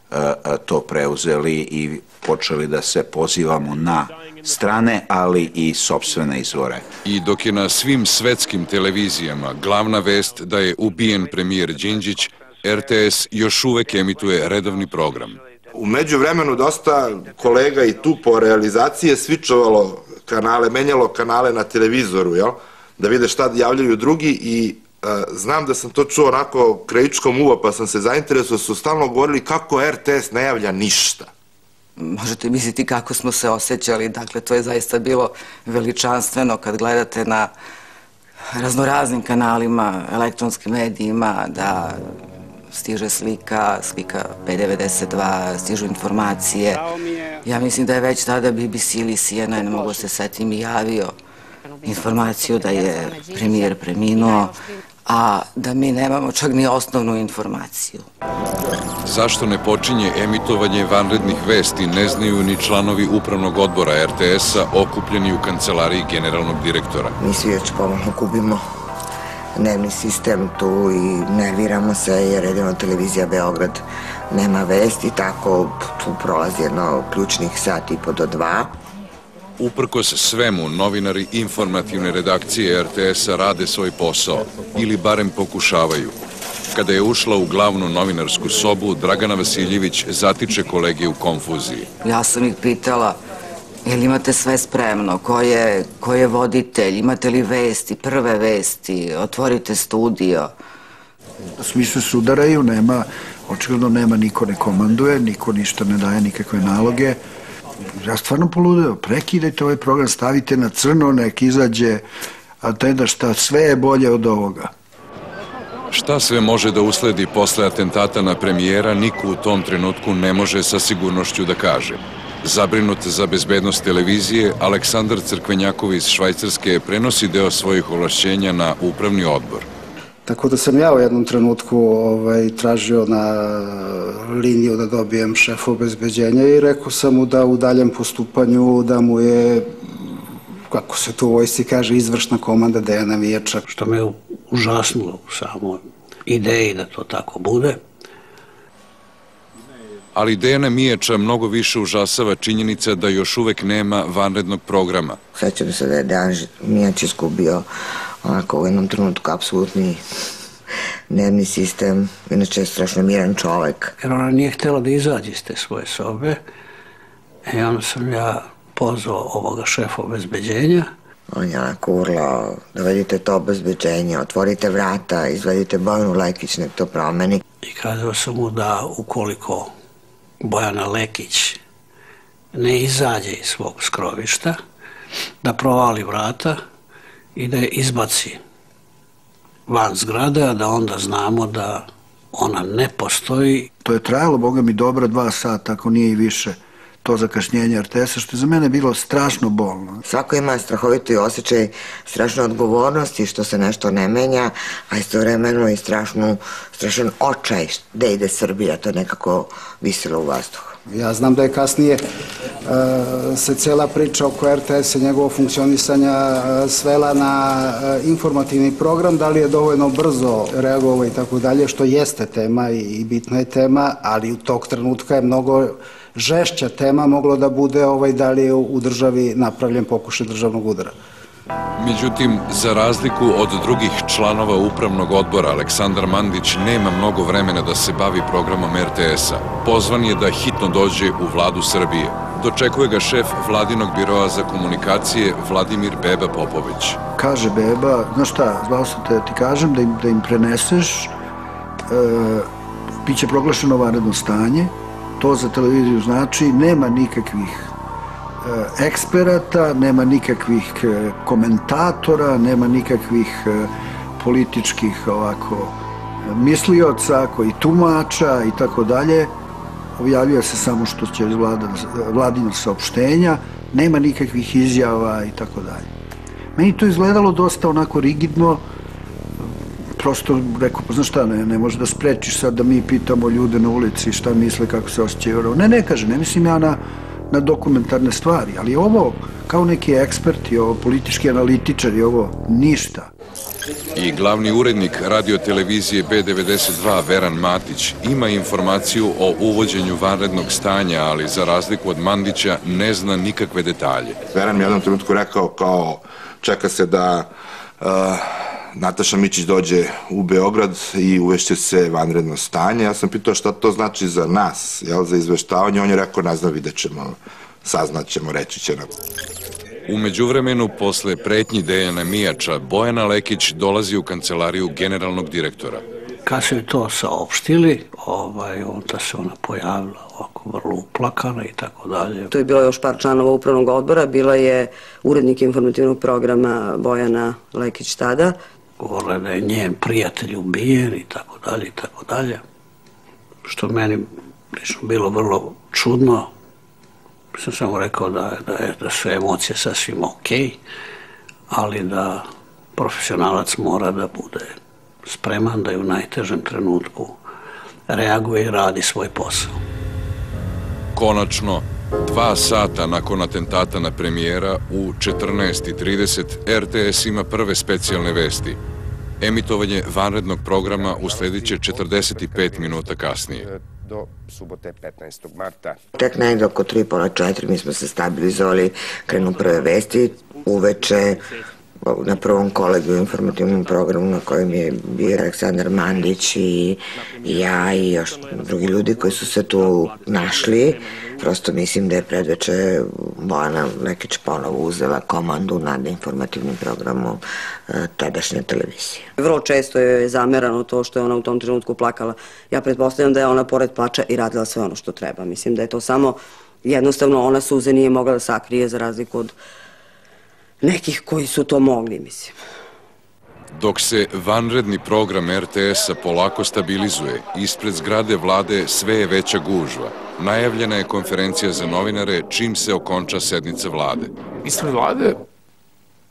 to preuzeli i počeli da se pozivamo na strane, ali i sopstvene izvore. I dok je na svim svetskim televizijama glavna vest da je ubijen premijer Đinđić, R T S još uvek emituje redovni program. U međuvremenu dosta kolega i tu po realizaciji je svičovalo kanale, menjalo kanale na televizoru, jel? Da vide šta javljaju drugi i znam da sam to čuo onako krajičkom uva, pa sam se zainteresuo, su stalno govorili kako R T S ne javlja ništa. Možete misliti kako smo se osjećali, dakle to je zaista bilo veličanstveno kad gledate na raznoraznim kanalima, elektronskim medijima, da stiže slika, slika B devedeset dva, stižu informacije. Ja mislim da je već tada B B C ili C N N, mogo se setim, i javio informaciju da je premijer preminuo, a da mi nemamo čak ni osnovnu informaciju. Zašto ne počinje emitovanje vanrednih vesti, ne znaju ni članovi upravnog odbora R T S-a okupljeni u kancelariji generalnog direktora. Mi svi već pomalo gubimo dnevni sistem tu i nerviramo se jer jedino televizija Beograd nema vesti, tako tu prolazi jedno ključnih sat i po do dva. Uprkos svemu, novinari informativne redakcije R T S-a rade svoj posao, ili barem pokušavaju. Kada je ušla u glavnu novinarsku sobu, Dragana Vasiljević zatiče kolege u konfuziji. Ja sam ih pitala, jel imate sve spremno, ko je, ko je voditelj, imate li vesti, prve vesti, otvorite studio. Svi se sudaraju, nema, očigledno nema, niko ne komanduje, niko ništa ne daje, nikakve naloge. Ja stvarno poludeo, prekidajte ovaj program, stavite na crno, nek izađe, a te da šta, sve je bolje od ovoga. Šta sve može da usledi posle atentata na premijera, niko u tom trenutku ne može sa sigurnošću da kaže. Zabrinut za bezbednost televizije, Aleksandar Crkvenjakov iz Švajcarske prenosi deo svojih ovlašćenja na upravni odbor. Tako da sam ja u jednom trenutku ovaj, tražio na liniju da dobijem šefa obezbeđenja i rekao sam mu da u daljem postupanju da mu je, kako se to u vojsci kaže, izvršna komanda Dejana Mijača. Što me užasnulo u samoj ideji da to tako bude. Ali Dejana Mijača mnogo više užasava činjenica da još uvek nema vanrednog programa. Sećam se da je Dejan Mijač iskubio onako u jednom trenutku apsolutni nervni sistem, inače je strašno miran čovek. Jer ona nije htjela da izađe iz te svoje sobe i onda sam ja pozvao ovoga šefa obezbeđenja. On je onako urlao, dovedite to obezbeđenje, otvorite vrata, izvedite Bojanu Lekić, nek to promeni. I kazao sam mu da ukoliko Bojana Lekić ne izađe iz svog skrovišta, da provali vrata i da je izbaci van zgrade, a da onda znamo da ona ne postoji. To je trajalo, boga mi, dobra dva sata, ako nije i više, to zakašnjenje er te esa, što je za mene bilo strašno bolno. Svako ima strahoviti osjećaj strašne odgovornosti što se nešto ne menja, a istovremeno i strašnu, strašan očaj gde ide Srbija, to je nekako visilo u vazduhu. Ja znam da je kasnije se cela priča oko er te esa i njegovo funkcionisanja svela na informativni program, da li je dovoljno brzo reagovao i tako dalje, što jeste tema i bitna je tema, ali u tog trenutka je mnogo žešća tema moglo da bude ovaj, da li je u državi napravljen pokušaj državnog udara. Međutim, za razliku od drugih članova upravnog odbora, Aleksandar Mandić nema mnogo vremena da se bavi programom er te esa. Pozvan je da hitno dođe u vladu Srbije. Dočekuje ga šef vladinog biroa za komunikacije Vladimir Beba Popović. Kaže Beba, znaš šta, zvao sam te da ti kažem, da im, da im preneseš, e, bit će proglašeno vanredno stanje, to za televiziju znači nema nikakvih eksperata, nema nikakvih komentatora, nema nikakvih političkih ovako mislioca koji tumača i tako dalje. Objavljuje se samo što će vladina saopštenja, nema nikakvih izjava i tako dalje. Meni to izgledalo dosta onako rigidno, prosto rekao, pa znaš šta, ne, ne može da sprečiš sad da mi pitamo ljude na ulici šta misle, kako se osjećaju. Ne, ne kaže, ne mislim ja na na dokumentarne stvari, ali ovo kao neki eksperti, ovo politički analitičari, ovo ništa. I glavni urednik radiotelevizije be devedeset dva Veran Matić ima informaciju o uvođenju vanrednog stanja, ali za razliku od Mandića ne zna nikakve detalje. Veran mi je u jednom trenutku rekao kao čeka se da uh, Nataša Mićić dođe u Beograd i uvešće se vanredno stanje. Ja sam pitao šta to znači za nas, jel, za izveštavanje. On je rekao, ne znam, vidjet ćemo, saznaćemo, reći će nam. U međuvremenu, posle pretnji Dejana Mijača, Bojana Lekić dolazi u kancelariju generalnog direktora. Kad su to saopštili, ovaj, onda se ona pojavila ovako vrlo uplakana i tako dalje. To je bilo još par članova upravnog odbora, bila je urednik informativnog programa Bojana Lekić tada. Govorila da je njen prijatelj ubijen i tako dalje i tako dalje. Što meni lično bilo vrlo čudno. Sam samo rekao da, da, je, da su emocije sasvim okej, ali da profesionalac mora da bude spreman da je u najtežem trenutku reaguje i radi svoj posao. Konačno, dva sata nakon atentata na premijera u četrnaest i trideset er te es ima prve specijalne vesti. Emitovanje vanrednog programa usledit će četrdeset pet minuta kasnije. Do subote petnaestog marta. Tek negdje oko tri pola četiri mi smo se stabilizovali, krenu prve vesti, uveče na prvom kolegiju informativnom programu na kojem je bio Aleksandar Mandić i ja i još drugi ljudi koji su se tu našli. Prosto mislim da je predveče Bojana Lekić ponovo uzela komandu nad informativnim programom tadašnje televizije. Vrlo često je zamerano to što je ona u tom trenutku plakala. Ja pretpostavljam da je ona pored plača i radila sve ono što treba. Mislim da je to samo jednostavno ona suze nije mogla da sakrije za razliku od nekih koji su to mogli, mislim. Dok se vanredni program er te esa polako stabilizuje, ispred zgrade vlade sve je veća gužva. Najavljena je konferencija za novinare čim se okonča sednica vlade. Ispred vlade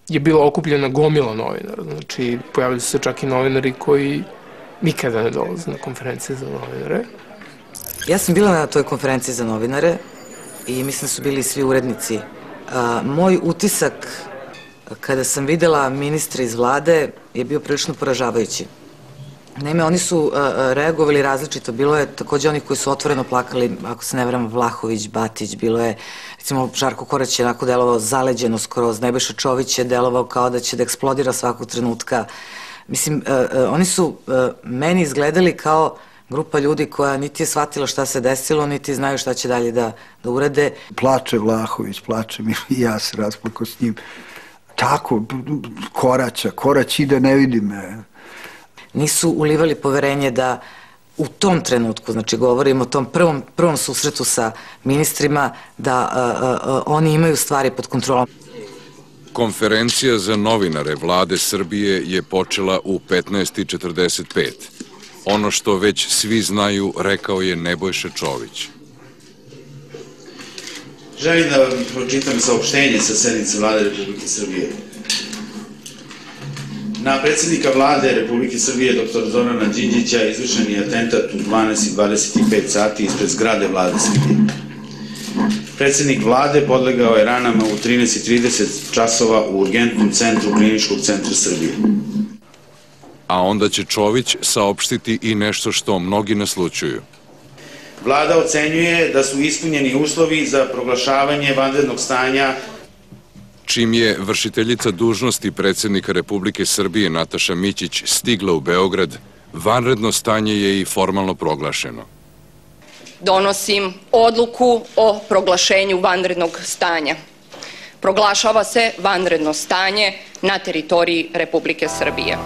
je bilo okupljena gomila novinara. Znači, pojavili su se čak i novinari koji nikada ne dolaze na konferencije za novinare. Ja sam bila na toj konferenciji za novinare i mislim da su bili svi urednici. Moj utisak kada sam videla ministra iz vlade je bio prilično poražavajući. Naime, oni su reagovali različito. Bilo je takođe onih koji su otvoreno plakali, ako se ne varam, Vlahović, Batić, bilo je, recimo, Žarko Korać je onako delovao zaleđeno skroz, Nebojša Čović je delovao kao da će da eksplodira svakog trenutka. Mislim, oni su meni izgledali kao grupa ljudi koja niti je shvatila šta se desilo, niti znaju šta će dalje da urade. Plače Vlahović, plače mi i ja se rasplako s njim. Tako, Koraća, Korać ide, ne vidi me. Nisu ulivali poverenje da u tom trenutku, znači govorimo o tom prvom, prvom susretu sa ministrima, da oni imaju stvari pod kontrolom. Konferencija za novinare vlade Srbije je počela u petnaest i četrdeset pet. Ono što već svi znaju, rekao je Nebojša Čović. Želim da vam pročitam saopštenje sa sednice vlade Republike Srbije. Na predsjednika vlade Republike Srbije, doktor Zorana Đinđića, izvršen je atentat u dvanaest i dvadeset pet sati ispred zgrade vlade Srbije. Predsjednik vlade podlegao je ranama u trinaest i trideset časova u urgentnom centru Kliničkog centra Srbije. A onda će Čović saopštiti i nešto što mnogi naslučuju. Vlada ocenjuje da su ispunjeni uslovi za proglašavanje vanrednog stanja. Čim je vršiteljica dužnosti predsjednika Republike Srbije Nataša Mićić stigla u Beograd, vanredno stanje je i formalno proglašeno. Donosim odluku o proglašenju vanrednog stanja. Proglašava se vanredno stanje na teritoriji Republike Srbije.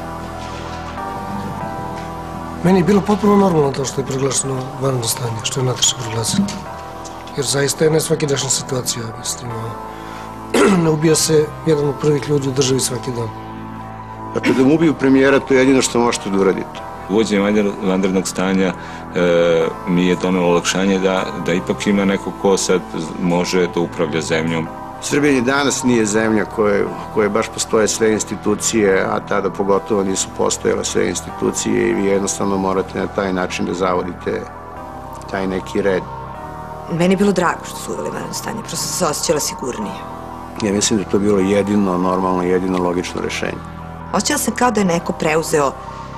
Meni je bilo potpuno normalno to što je proglašeno vanredno stanje, što je Nataša proglasila. Jer zaista je ne svakidašnja situacija, mislim. Ne ubija se jedan od prvih ljudi u državi svaki dan. Dakle, da mu ubiju premijera, to je jedino što možete da uradite. Uvođenje vanrednog stanja mi je donelo olakšanje da ipak ima neko ko sad može da upravlja zemljom. Srbija i danas nije zemlja koje baš postoje sve institucije, a tada pogotovo nisu postojale sve institucije i vi jednostavno morate na taj način da zavodite taj neki red. Meni je bilo drago što su uveli vanredno stanje, prosto sam se osjećala sigurnije. Ja mislim da je to bilo jedino normalno, jedino logično rešenje. Osjećala sam kao da je neko preuzeo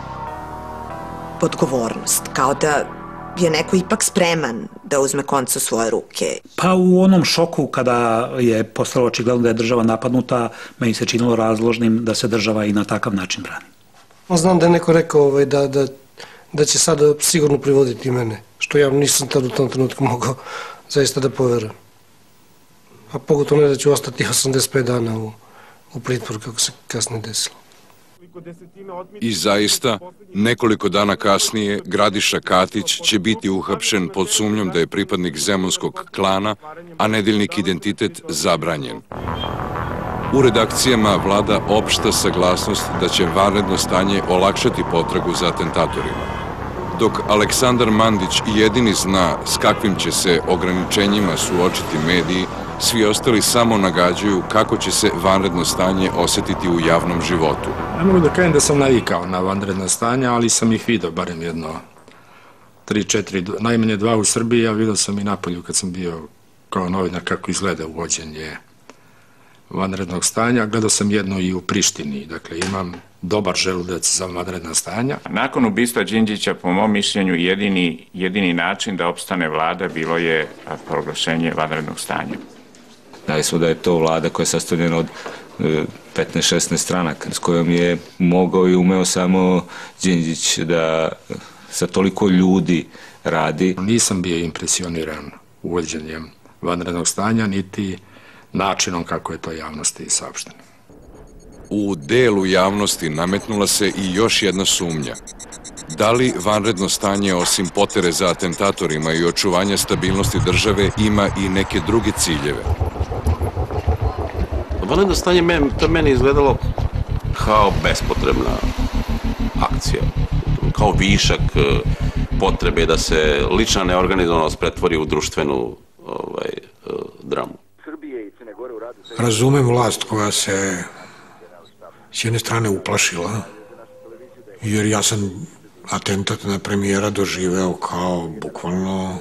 odgovornost, kao da je neko ipak spreman da uzme konce u svoje ruke. Pa u onom šoku kada je postalo očigledno da je država napadnuta, meni se činilo razložnim da se država i na takav način brani. Znam da je neko rekao da će sada sigurno privoditi mene, što ja nisam tad u tom trenutku mogao zaista da poverujem. A pogotovo ne da ću ostati osamdeset pet dana u pritvoru, kako se kasnije desilo. I zaista, nekoliko dana kasnije, Gradiša Katić će biti uhapšen pod sumnjom da je pripadnik zemunskog klana, a nedeljnik identitet zabranjen. U redakcijama vlada opšta saglasnost da će vanredno stanje olakšati potragu za atentatorima. Dok Aleksandar Mandić jedini zna s kakvim će se ograničenjima suočiti mediji, svi ostali samo nagađaju kako će se vanredno stanje osetiti u javnom životu. Ne mogu da kažem da sam navikao na vanredno stanje, ali sam ih vidio barem jedno tri, četiri, najmanje dva u Srbiji, a vidio sam i napolju kad sam bio kao novinar kako izgleda uvođenje vanrednog stanja. Gledao sam jedno i u Prištini, dakle imam dobar želudac za vanredna stanja. Nakon ubistva Đinđića, po mom mišljenju, jedini način da opstane vlada bilo je proglašenje vanrednog stanja. Znali smo da je to vlada koja je sastavljena od petnaest šesnaest stranaka, s kojom je mogao i umeo samo Đinđić da sa toliko ljudi radi. Nisam bio impresioniran uvođenjem vanrednog stanja, niti načinom kako je to javnosti saopšteno. U delu javnosti nametnula se i još jedna sumnja. Da li vanredno stanje, osim potere za atentatorima i očuvanja stabilnosti države, ima i neke druge ciljeve? Vanredno stanje, to je meni izgledalo kao bespotrebna akcija, kao višak potrebe da se lična neorganizovanost pretvori u društvenu dramu. Razumem vlast koja se s jedne strane uplašila, jer ja sam atentat na premijera doživeo kao bukvalno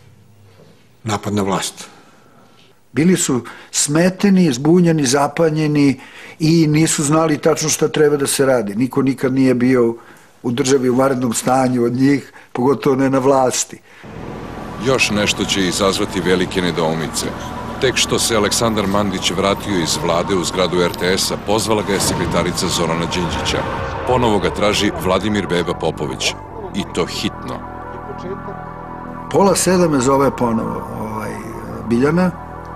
napad na vlast. Bili su smeteni, zbunjeni, zapanjeni i nisu znali tačno šta treba da se radi. Niko nikad nije bio u državi u vanrednom stanju od njih, pogotovo ne na vlasti. Još nešto će izazvati velike nedoumice. Tek što se Aleksandar Mandić vratio iz vlade u zgradu er te es-a, pozvala ga je sekretarica Zorana Đinđića. Ponovo ga traži Vladimir Beba Popović. I to hitno. Pola sedam me zove ponovo ovaj, Biljana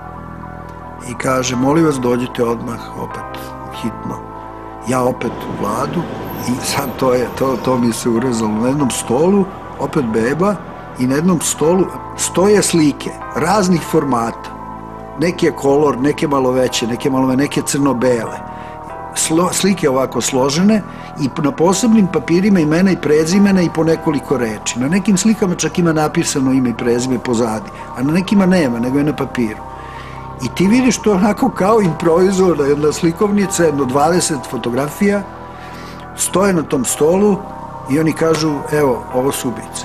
i kaže, molim vas dođite odmah, opet, hitno. Ja opet u vladu i sad to je, to, to mi se urezalo na jednom stolu, opet Beba, i na jednom stolu stoje slike raznih formata. Neke je kolor, neke malo veće, neke malo veće, neke crno-bele. Slike ovako složene i na posebnim papirima imena i prezimena i po nekoliko reči. Na nekim slikama čak ima napisano ime i prezime pozadi, a na nekima nema, nego je na papiru. I ti vidiš to onako kao improvizovana jedna slikovnica, jedno dvadeset fotografija, stoje na tom stolu i oni kažu, evo, ovo su ubice.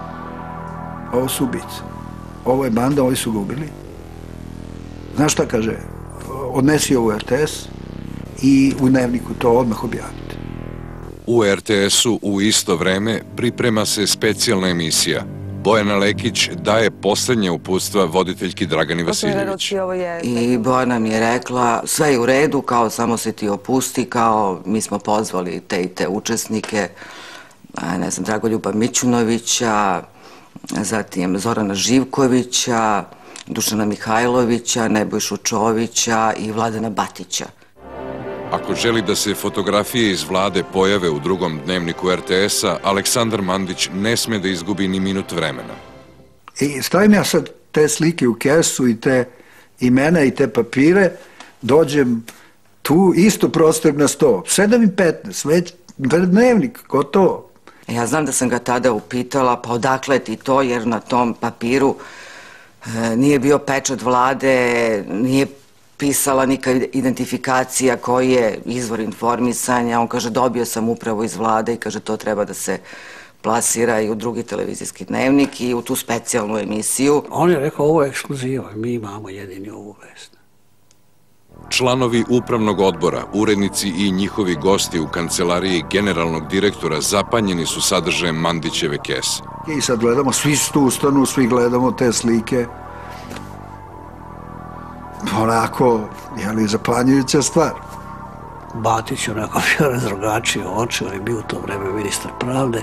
Ovo su ubice. Ovo je banda, ovi su ga ubili. Znaš šta kaže? Odnesi ovo u er te es i u Dnevniku to odmah objavite. U er te es-u u isto vreme priprema se specijalna emisija. Bojana Lekić daje poslednje uputstva voditeljki Dragani Vasiljević. I Bojana mi je rekla, sve je u redu, kao samo se ti opusti, kao mi smo pozvali te i te učesnike, ne znam, Dragoljuba Mićunovića, zatim Zorana Živkovića, Dušana Mihajlovića, Nebojšu Čovića i Vladana Batića. Ako želi da se fotografije iz vlade pojave u drugom Dnevniku er te es-a, Aleksandar Mandić ne sme da izgubi ni minut vremena. I stavim ja sad te slike u kesu i te imena i te papire, dođem tu, isto prostor na sto, sedam i petnaest, već Dnevnik, gotovo. Ja znam da sam ga tada upitala, pa odakle ti to, jer na tom papiru nije bio pečat vlade, nije pisala nika identifikacija koji je izvor informisanja. On kaže, dobio sam upravo iz vlade i kaže, to treba da se plasira i u drugi televizijski dnevnik i u tu specijalnu emisiju. On je rekao, ovo je ekskluziva, mi imamo jedini ovu vest. Članovi upravnog odbora, urednici i njihovi gosti u kancelariji generalnog direktora zapanjeni su sadržajem Mandićeve kese. I sad gledamo, svi tu ustanu, svi gledamo te slike. Onako, je li zapanjujuća stvar. Batić je onako bio razrogačio oči, on je bio u to vreme ministar pravde.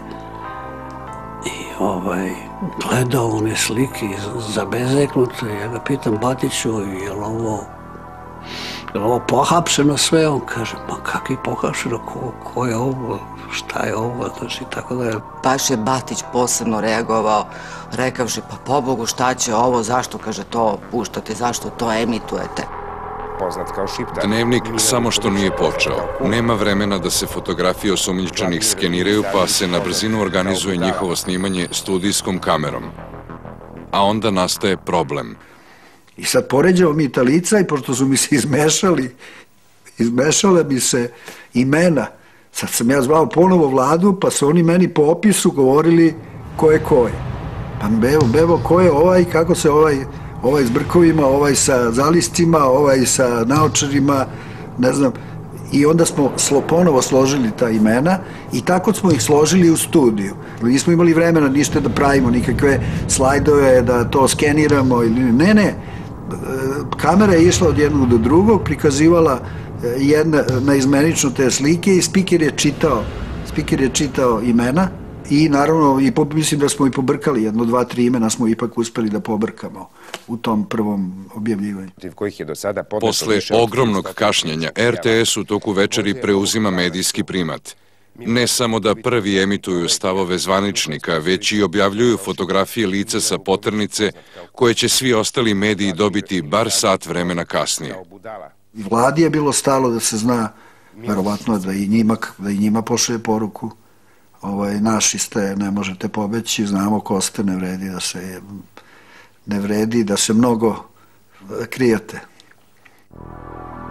I ovaj, gledao one slike zabezeknute, ja ga pitam, Batiću, je li ovo je li ovo pohapšeno sve? On kaže, ma kakvi pohapšeno, ko, ko je ovo, šta je ovo, znači, tako da je. Baš je Batić posebno reagovao, rekavši, pa pobogu, šta će ovo, zašto, kaže, to puštate, zašto to emitujete? Poznat kao šiptar. Dnevnik samo što nije počeo. Nema vremena da se fotografije osumnjičenih skeniraju, pa se na brzinu organizuje njihovo snimanje studijskom kamerom. A onda nastaje problem. I sad poređao mi ta lica i pošto su mi se izmešali, izmešale mi se imena. Sad sam ja zvao ponovo vladu, pa su oni meni po opisu govorili ko je ko je. Pa bevo, bevo, ko je ovaj, kako se ovaj, ovaj s brkovima, ovaj sa zaliscima, ovaj sa naočarima, ne znam. I onda smo slo, ponovo složili ta imena i tako smo ih složili u studiju. Nismo imali vremena ništa da pravimo, nikakve slajdove, da to skeniramo ili ne, ne. Kamera je išla od jednog do drugog, prikazivala jedna naizmenično te slike i spiker je čitao, spiker je čitao imena i naravno i po, mislim da smo i pobrkali jedno, dva, tri imena smo ipak uspeli da pobrkamo u tom prvom objavljivanju. Posle ogromnog kašnjenja, er te es u toku večeri preuzima medijski primat. Ne samo da prvi emituju stavove zvaničnika, već i objavljuju fotografije lica sa poternice koje će svi ostali mediji dobiti bar sat vremena kasnije. Vladi je bilo stalo da se zna, verovatno da i njima, da i njima pošle poruku. Ovaj, naši ste, ne možete pobeći, znamo ko ste, ne vredi da se, ne vredi da se mnogo krijete.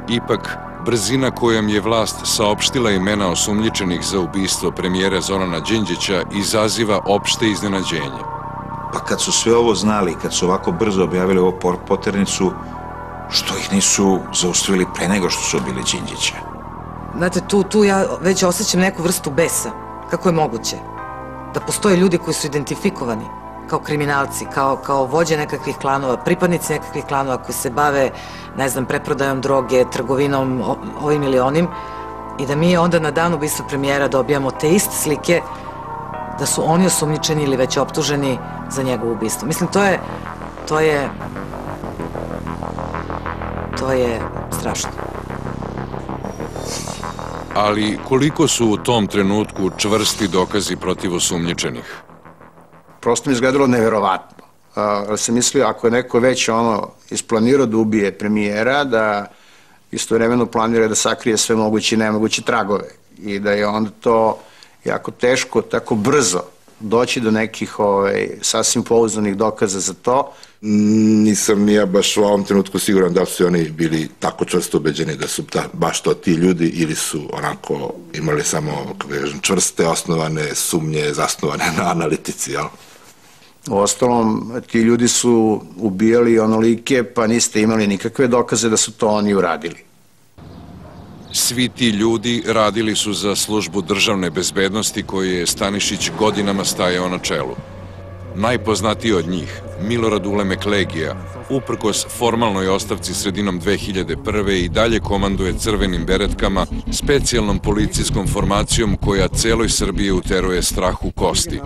Ipak, brzina kojom je vlast saopštila imena osumnjičenih za ubistvo premijera Zorana Đinđića izaziva opšte iznenađenje. Pa kad su sve ovo znali, kad su ovako brzo objavili ovo poternicu, što ih nisu zaustavili pre nego što su ubili Đinđića? Znate, tu, tu ja već osjećam neku vrstu besa. Kako je moguće da postoje ljudi koji su identifikovani kao kriminalci, kao, kao vođe nekakvih klanova, pripadnici nekakvih klanova koji se bave, ne znam, preprodajom droge, trgovinom, ovim ili onim, i da mi onda na dan ubistva premijera dobijamo te iste slike da su oni osumnjičeni ili već optuženi za njegovo ubistvo. Mislim, to je, to je, to je strašno. Ali koliko su u tom trenutku čvrsti dokazi protiv osumnjičenih? Prosto mi izgledalo neverovatno. Uh, sam mislio, ako je neko već ono isplanirao da ubije premijera, da istovremeno planira da sakrije sve moguće i nemoguće tragove. I da je onda to jako teško, tako brzo doći do nekih ovaj, sasvim pouzdanih dokaza za to. Nisam ja baš u ovom trenutku siguran da su oni bili tako čvrsto ubeđeni da su ta, baš to ti ljudi ili su onako imali samo, kako kažem, čvrste osnovane sumnje zasnovane na analitici, jel? U ostalom, ti ljudi su ubijali onolike, pa niste imali nikakve dokaze da su to oni uradili. Svi ti ljudi radili su za službu državne bezbednosti koju je Stanišić godinama stajao na čelu. Najpoznatiji od njih, Milorad Ulemek Legija, uprkos formalnoj ostavci sredinom dve hiljade prve. i dalje komanduje crvenim beretkama, specijalnom policijskom formacijom koja celoj Srbiji uteruje strah u kosti.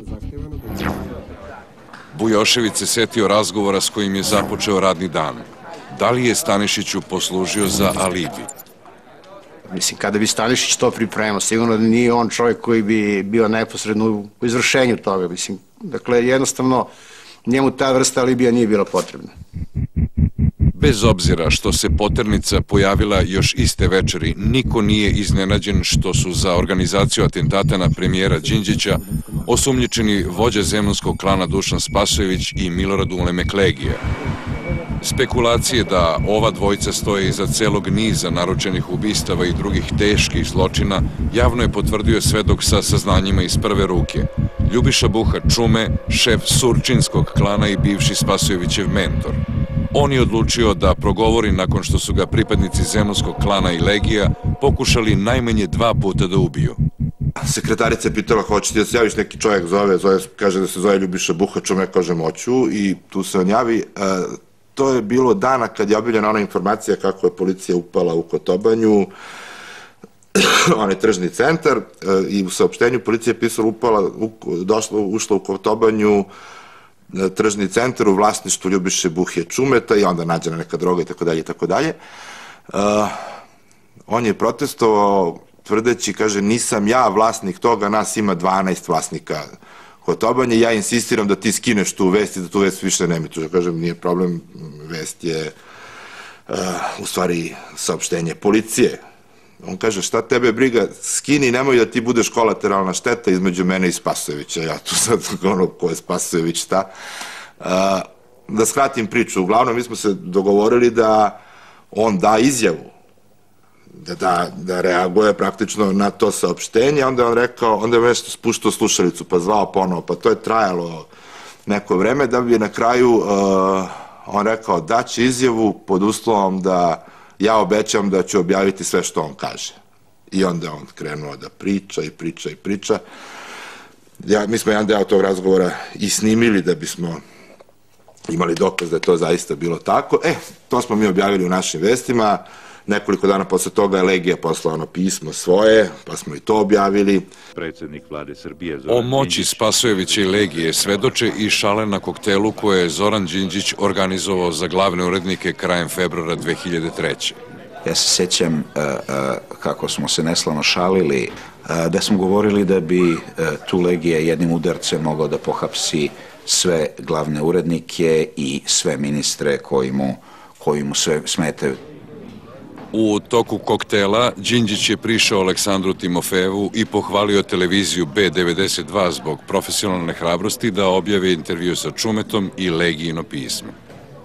Bujošević se setio razgovora s kojim je započeo radni dan. Da li je Stanišiću poslužio za alibi? Mislim, kada bi Stanišić to pripremao, sigurno da nije on čovjek koji bi bio neposredno u izvršenju toga. Mislim, dakle, jednostavno, njemu ta vrsta alibija nije bila potrebna. Bez obzira što se poternica pojavila još iste večeri, niko nije iznenađen što su za organizaciju atentata na premijera Đinđića osumnjičeni vođa zemunskog klana Dušan Spasojević i Milorad Ulemek Legija. Spekulacije da ova dvojica stoje iza celog niza naručenih ubistava i drugih teških zločina javno je potvrdio svedok sa saznanjima iz prve ruke. Ljubiša Buha Čume, šef Surčinskog klana i bivši Spasojevićev mentor. On je odlučio da progovori nakon što su ga pripadnici zemunskog klana i Legija pokušali najmanje dva puta da ubiju. Sekretarica je pitala, hoćete da se javiš, neki čovjek zove, zove, kaže da se zove Ljubiša Buha Čume, kaže moću, i tu se on javi. To je bilo dana kad je objavljena ona informacija kako je policija upala u Kotobanju, onaj tržni centar, i u saopštenju policija je pisala upala, došla, ušla u Kotobanju, tržni centar u vlasništvu Ljubiše Buhe Čumeta i onda nađena neka droga i tako dalje i tako dalje. On je protestovao tvrdeći, kaže, nisam ja vlasnik toga, nas ima dvanaest vlasnika Kotobanje, ja insistiram da ti skineš tu vest i da tu vest više nema. Tu kažem, nije problem, vest je u stvari saopštenje policije. On kaže, šta tebe briga, skini, nemoj da ti budeš kolateralna šteta između mene i Spasojevića. Ja tu sad, ono, ko je Spasojević, šta? Da skratim priču, uglavnom mi smo se dogovorili da on da izjavu, da, da reaguje praktično na to saopštenje, onda je on rekao, onda je nešto spuštao slušalicu, pa zvao ponovo, pa to je trajalo neko vreme, da bi na kraju uh, on rekao da će izjavu pod uslovom da ja obećam da ću objaviti sve što on kaže. I onda on krenuo da priča i priča i priča. Ja, mi smo jedan deo tog razgovora i snimili da bismo imali dokaz da je to zaista bilo tako. E, to smo mi objavili u našim vestima. Nekoliko dana posle toga je Legija poslala ono pismo svoje, pa smo i to objavili. Predsjednik vlade Srbije O moći Spasojevića i Legije svedoče i šale na koktelu koje je Zoran Đinđić organizovao za glavne urednike krajem februara dve hiljade treće. Ja se sećam kako smo se neslavno šalili, da smo govorili da bi tu Legija jednim udarcem mogao da pohapsi sve glavne urednike i sve ministre koji mu, koji mu sve smetaju. U toku koktela Đinđić je prišao Aleksandru Timofejevu i pohvalio televiziju B devedeset dva zbog profesionalne hrabrosti da objave intervju sa Čumetom i Legijino pismo.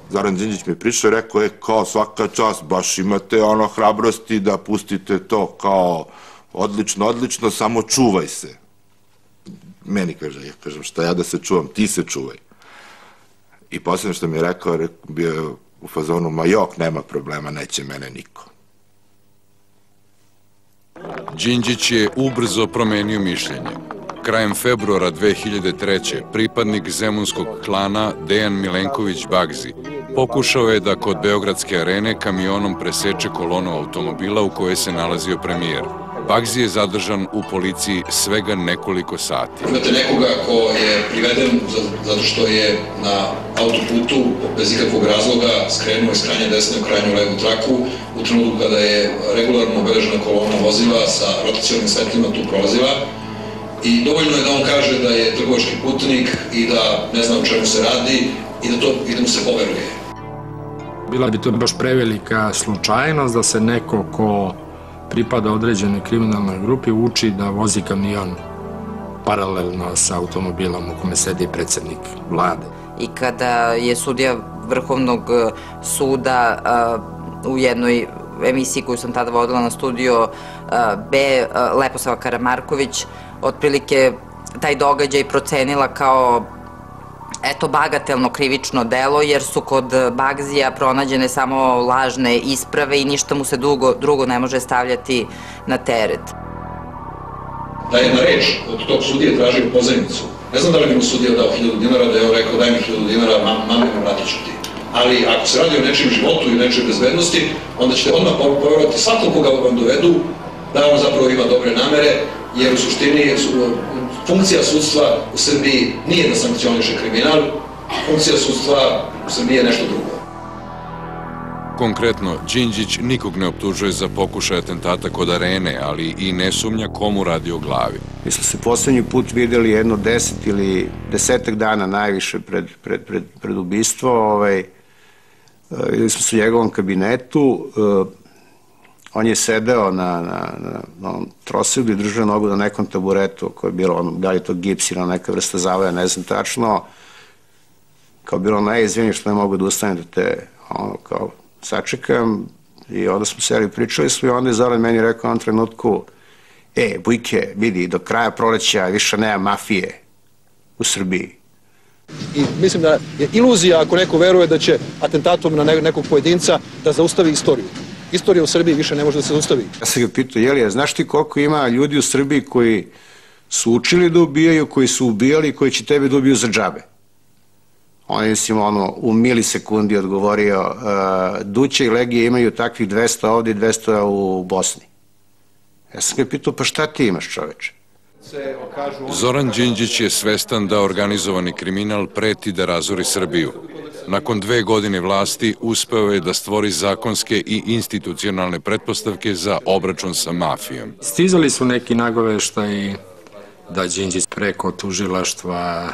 Zoran Đinđić mi prišao i rekao, je, kao svaka čast, baš imate ono hrabrosti da pustite to, kao odlično, odlično, samo čuvaj se. Meni kaže, ja kažem, šta ja da se čuvam, ti se čuvaj. I posljedno što mi je rekao, bio je u fazonu, ma jok, nema problema, neće mene niko. Đinđić je ubrzo promenio mišljenje. Krajem februara dve hiljade treće. pripadnik zemunskog klana Dejan Milenković Bagzi pokušao je da kod Beogradske arene kamionom preseče kolonu automobila u kojoj se nalazio premijer. Bagzi je zadržan u policiji svega nekoliko sati. Imate nekoga ko je priveden zato što je na autoputu bez ikakvog razloga skrenuo iz krajnje desne u krajnju levu traku u trenutku kada je regularno obeležena kolona vozila sa rotacionim svetlima tu prolazila. I dovoljno je da on kaže da je trgovački putnik i da ne zna o čemu se radi i da, to, i da mu se poveruje. Bila bi to baš prevelika slučajnost da se neko ko pripada određenoj kriminalnoj grupi uči da vozi kamion paralelno sa automobilom u kome sedi predsjednik vlade. I kada je sudija Vrhovnog suda u jednoj emisiji koju sam tada vodila na Studio B, Leposava Karamarković, otprilike taj događaj procenila kao eto bagatelno krivično delo, jer su kod Bagzija pronađene samo lažne isprave i ništa mu se dugo, drugo ne može stavljati na teret. Da je na reč od tog sudije tražio pozajmicu. Ne znam da li bi mu sudija dao hiljadu dinara, da je on rekao daj mi hiljadu dinara, mame mi vratit ću ti. Ali ako se radi o nečijem životu i nečoj bezbednosti, onda ćete odmah povjerovati svakom koga vam dovedu da on zapravo ima dobre namere, jer u suštini funkcija sudstva u Srbiji nije da sankcioniše kriminal, funkcija sudstva u Srbiji je nešto drugo. Konkretno, Đinđić nikog ne optužuje za pokušaj atentata kod arene, ali i ne sumnja komu radi o glavi. Mi smo se poslednji put videli jedno deset ili desetak dana najviše pred, pred, pred, pred ubistvo. Ovaj, videli smo se u njegovom kabinetu. On je sedeo na, na, na, na trosilu i držao nogu na nekom taburetu, koje je bilo, ono, da li to gips ili neka vrsta zavoja, ne znam tačno. Kao bilo, ne, izvini što ne mogu da ustanem da te, ono, kao, sačekam. I onda smo seli, pričali smo i onda je Zoran meni rekao u onom trenutku, e, Bujke, vidi, do kraja proleća više nema mafije u Srbiji. I mislim da je iluzija ako neko veruje da će atentatom na nekog pojedinca da zaustavi istoriju. Istorija u Srbiji više ne može da se zaustavi. Ja sam ga pitao, Jelija, znaš ti koliko ima ljudi u Srbiji koji su učili da ubijaju, koji su ubijali i koji će tebe da ubiju za džabe? On je, mislim, ono, u milisekundi odgovorio, uh, Duće i Legije imaju takvih dvesta ovde i dvesta u Bosni. Ja sam ga pitao, pa šta ti imaš, čoveče? Zoran Đinđić je svestan da organizovani kriminal preti da razori Srbiju. Nakon dve godine vlasti uspeo je da stvori zakonske i institucionalne pretpostavke za obračun sa mafijom. Stizali su neki nagoveštaji da Đinđić preko tužilaštva,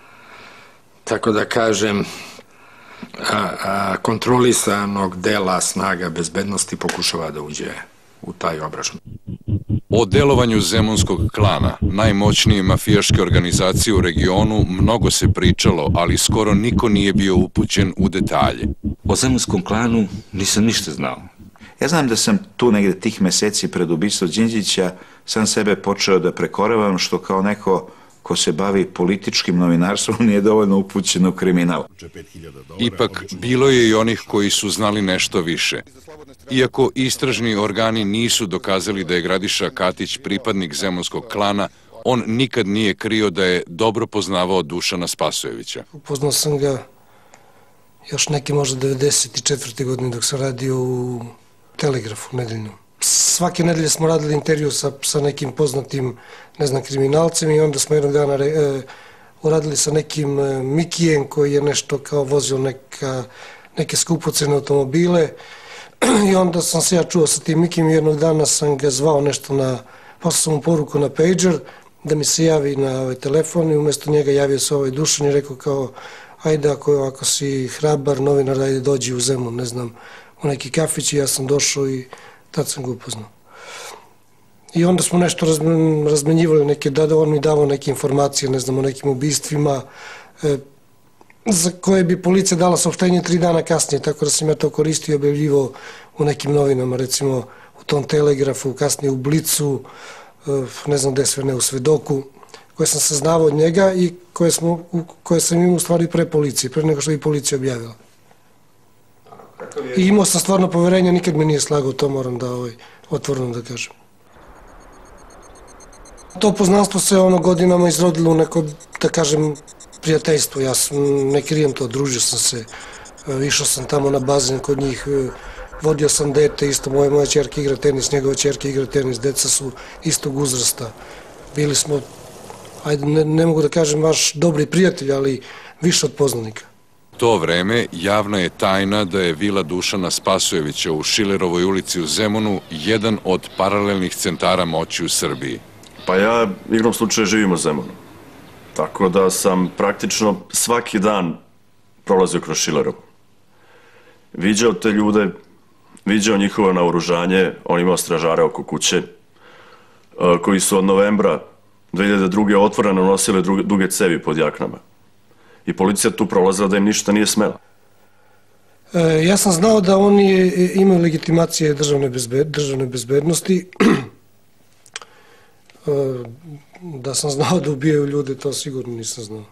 tako da kažem, a, a, kontrolisanog dela snaga bezbednosti pokušava da uđe u taj obračun. O delovanju zemunskog klana, najmoćnije mafijaške organizacije u regionu, mnogo se pričalo, ali skoro niko nije bio upućen u detalje. O zemunskom klanu nisam ništa znao. Ja znam da sam tu negde tih meseci pred ubistvo Đinđića sam sebe počeo da prekoravam, što kao neko ko se bavi političkim novinarstvom nije dovoljno upućen u kriminal. Ipak, bilo je i onih koji su znali nešto više. Iako istražni organi nisu dokazali da je Gradiša Katić pripadnik zemunskog klana, on nikad nije krio da je dobro poznavao Dušana Spasojevića. Upoznao sam ga još neke možda devedeset četvrte godine dok sam radio u Telegrafu nedeljnom. Svake nedelje smo radili intervju sa, sa nekim poznatim, ne znam, kriminalcem i onda smo jednog dana e, uradili sa nekim e, Mikijem koji je nešto kao vozio neka, neke skupocene automobile i onda sam se ja čuo sa tim Mikijem i jednog dana sam ga zvao nešto na, poslao sam mu poruku na pager da mi se javi na ovaj telefon i umjesto njega javio se ovaj Dušan i rekao kao ajde ako, ako si hrabar novinar, ajde dođi u Zemun, ne znam, u neki kafić i ja sam došao i tad sam ga upoznao. I onda smo nešto razmenjivali neke, da on mi davao neke informacije, ne znam, o nekim ubistvima. E, za koje bi policija dala saopštenje tri dana kasnije, tako da sam ja to koristio i objavljivo u nekim novinama, recimo u tom Telegrafu, kasnije u Blicu, ne znam gde sve ne, u Svedoku, koje sam saznavao od njega i koje, smo, koje sam imao u stvari pre policije, pre nego što bi policija objavila. I imao sam stvarno poverenja, nikad me nije slagao, to moram da ovaj, otvoreno da kažem. To poznanstvo se ono godinama izrodilo u neko, da kažem, prijateljstvo. Ja sam, ne krijem to, družio sam se, išao sam tamo na bazen kod njih, vodio sam dete, isto moja, moja ćerka igra tenis, njegova ćerka igra tenis, deca su istog uzrasta. Bili smo, ajde, ne, ne mogu da kažem baš dobri prijatelji, ali više od poznanika. To vreme javna je tajna da je vila Dušana Spasojevića u Šilerovoj ulici u Zemunu jedan od paralelnih centara moći u Srbiji. Pa ja igrom slučaja živim u Zemunu. Tako da sam praktično svaki dan prolazio kroz Šilerovu. Viđao te ljude, viđao njihovo naoružanje, on imao stražare oko kuće, koji su od novembra dve hiljade druge. otvoreno nosili duge cevi pod jaknama. I policija tu prolazila da im ništa nije smela. E, ja sam znao da oni imaju legitimacije državne, bezbed, državne bezbednosti. E, da sam znao da ubijaju ljude, to sigurno nisam znao.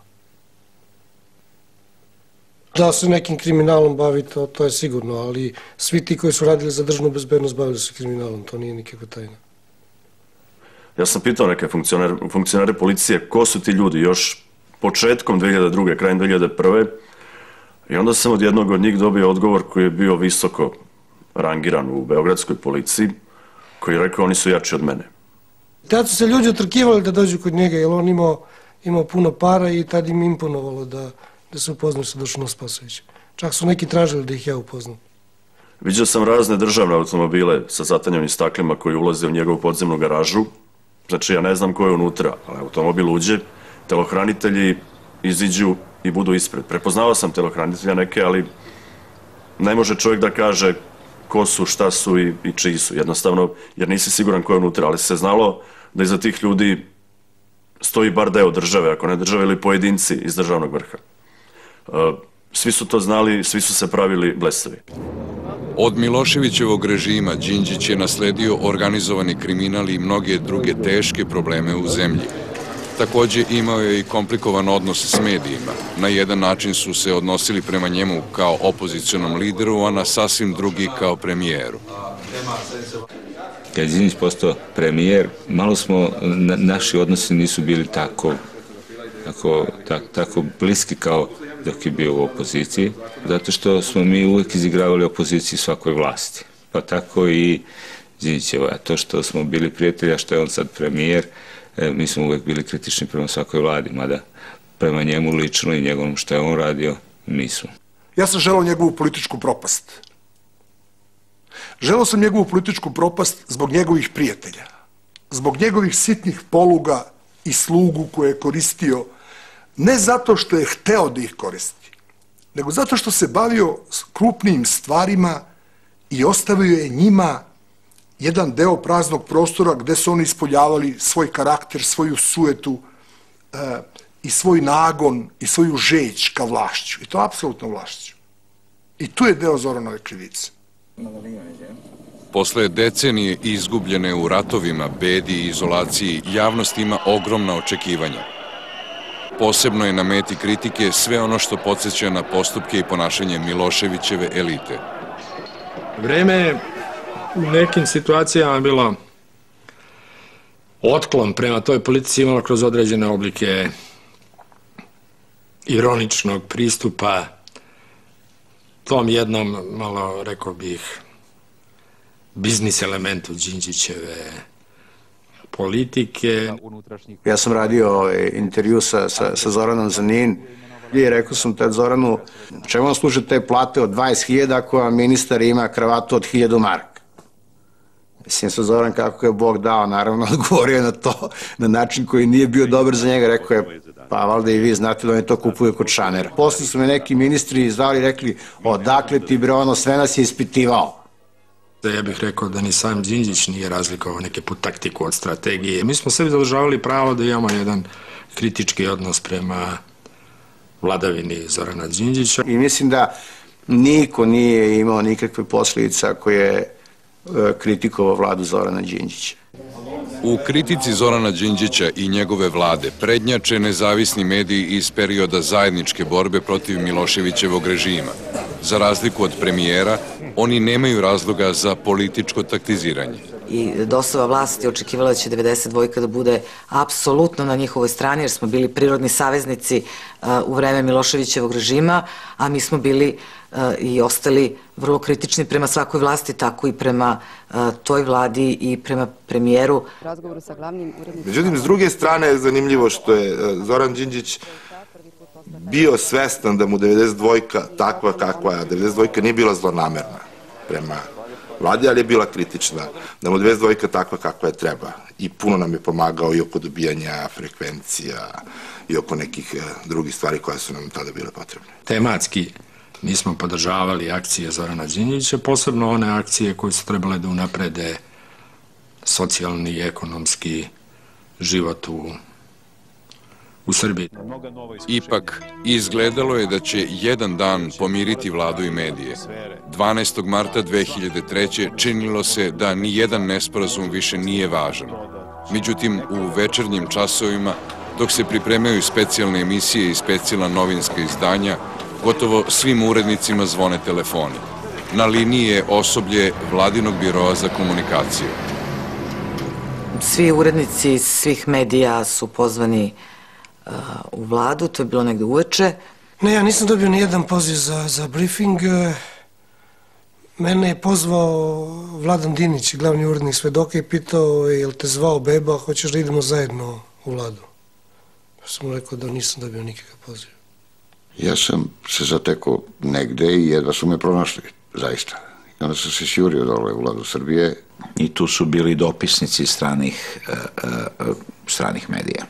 Da se nekim kriminalom bavi, to, to je sigurno, ali svi ti koji su radili za državnu bezbednost bavili se kriminalom, to nije nikakva tajna. Ja sam pitao neke funkcionere, funkcionere policije ko su ti ljudi još početkom dve hiljade druge. krajem dve hiljade prve. i onda sam od jednog od njih dobio odgovor koji je bio visoko rangiran u beogradskoj policiji, koji je rekao oni su jači od mene. Tad su se ljudi otrkivali da dođu kod njega, jer on imao, imao puno para i tad im imponovalo da, da se upoznaju sa Dušanom Spasojevićem. Čak su neki tražili da ih ja upoznam. Viđao sam razne državne automobile sa zatanjenim staklima koji ulaze u njegovu podzemnu garažu. Znači ja ne znam ko je unutra, ali automobil uđe, telohranitelji iziđu i budu ispred. Prepoznao sam telohranitelja neke, ali ne može čovjek da kaže ko su, šta su i, i čiji su. Jednostavno, jer nisi siguran ko je unutra, ali se znalo da iza tih ljudi stoji bar deo države, ako ne države ili pojedinci iz državnog vrha. Svi su to znali, svi su se pravili blesavi. Od Miloševićevog režima Đinđić je nasledio organizovani kriminal i mnoge druge teške probleme u zemlji. Takođe imao je i komplikovan odnos s medijima. Na jedan način su se odnosili prema njemu kao opozicionom lideru, a na sasvim drugi kao premijeru. Kad je Đinđić postao premijer, malo smo, na, naši odnosi nisu bili tako, tako, tak, tako bliski kao dok je bio u opoziciji, zato što smo mi uvek izigravali opoziciju svakoj vlasti. Pa tako i Đinđićeva. To što smo bili prijatelji, a što je on sad premijer, mi smo uvek bili kritični prema svakoj vladi, mada prema njemu lično i njegovom što je on radio, nismo. Ja sam želao njegovu političku propast. Želao sam njegovu političku propast zbog njegovih prijatelja, zbog njegovih sitnih poluga i slugu koje je koristio, ne zato što je hteo da ih koristi, nego zato što se bavio krupnim stvarima i ostavio je njima jedan deo praznog prostora gde su oni ispoljavali svoj karakter, svoju sujetu e, i svoj nagon i svoju žeć ka vlašću. I to apsolutno vlašću. I tu je deo Zoranove krivice. Posle decenije izgubljene u ratovima, bedi i izolaciji, javnost ima ogromna očekivanja. Posebno je na meti kritike sve ono što podsjeća na postupke i ponašanje Miloševićeve elite. Vreme je u nekim situacijama bilo otklon prema toj politici imalo kroz određene oblike ironičnog pristupa tom jednom, malo rekao bih, biznis elementu Đinđićeve politike. Ja sam radio intervju sa, sa, sa Zoranom Zanin i rekao sam tad Zoranu, čemu vam služe te plate od dvadeset hiljada ako vam ministar ima kravatu od hiljadu marka? Mislim sa Zoran kako je Bog dao, naravno odgovorio na to na način koji nije bio dobar za njega, rekao je pa valjda i vi znate da oni to kupuju kod Šanera. Posle su me neki ministri zvali i rekli odakle ti bre ono, sve nas je ispitivao. Ja bih rekao da ni sam Đinđić nije razlikovao neke put taktiku od strategije. Mi smo sebi zadržavali pravo da imamo jedan kritički odnos prema vladavini Zorana Đinđića. I mislim da niko nije imao nikakve posljedica koje je kritikovao vladu Zorana Đinđića. U kritici Zorana Đinđića i njegove vlade prednjače nezavisni mediji iz perioda zajedničke borbe protiv Miloševićevog režima. Za razliku od premijera, oni nemaju razloga za političko taktiziranje. I DOS-ova vlast je očekivala da će devedeset dvojka da bude apsolutno na njihovoj strani, jer smo bili prirodni saveznici u vreme Miloševićevog režima, a mi smo bili i ostali vrlo kritični prema svakoj vlasti, tako i prema toj vladi i prema premijeru. Međutim, s druge strane je zanimljivo što je Zoran Đinđić bio svestan da mu devedeset dvojka takva kakva je, devedeset dvojka nije bila zlonamerna prema vladi, ali je bila kritična, da mu devedeset dvojka takva kakva je treba. I puno nam je pomagao i oko dobijanja frekvencija i oko nekih drugih stvari koje su nam tada bile potrebne. Tematski mi smo podržavali akcije Zorana Đinđića, posebno one akcije koje su trebale da unaprede socijalni i ekonomski život u u Srbiji. Ipak, izgledalo je da će jedan dan pomiriti vladu i medije. dvanaestog marta dve hiljade treće. činilo se da ni jedan nesporazum više nije važan. Međutim, u večernjim časovima, dok se pripremaju specijalne emisije i specijalna novinska izdanja, gotovo svim urednicima zvone telefoni. Na liniji je osoblje Vladinog biroa za komunikaciju. Svi urednici iz svih medija su pozvani u vladu, to je bilo negde uveče. Ne, ja nisam dobio ni jedan poziv za briefing. Mene je pozvao Vladan Dinić, glavni urednik Svedoka, i pitao je li te zvao beba, hoćeš da idemo zajedno u vladu. Pa sam mu rekao da nisam dobio nikakav poziv. Ja sam se zatekao negde i jedva su me pronašli, zaista. I onda sam se šjurio dole u vladu Srbije. I tu su bili dopisnici stranih, stranih medija.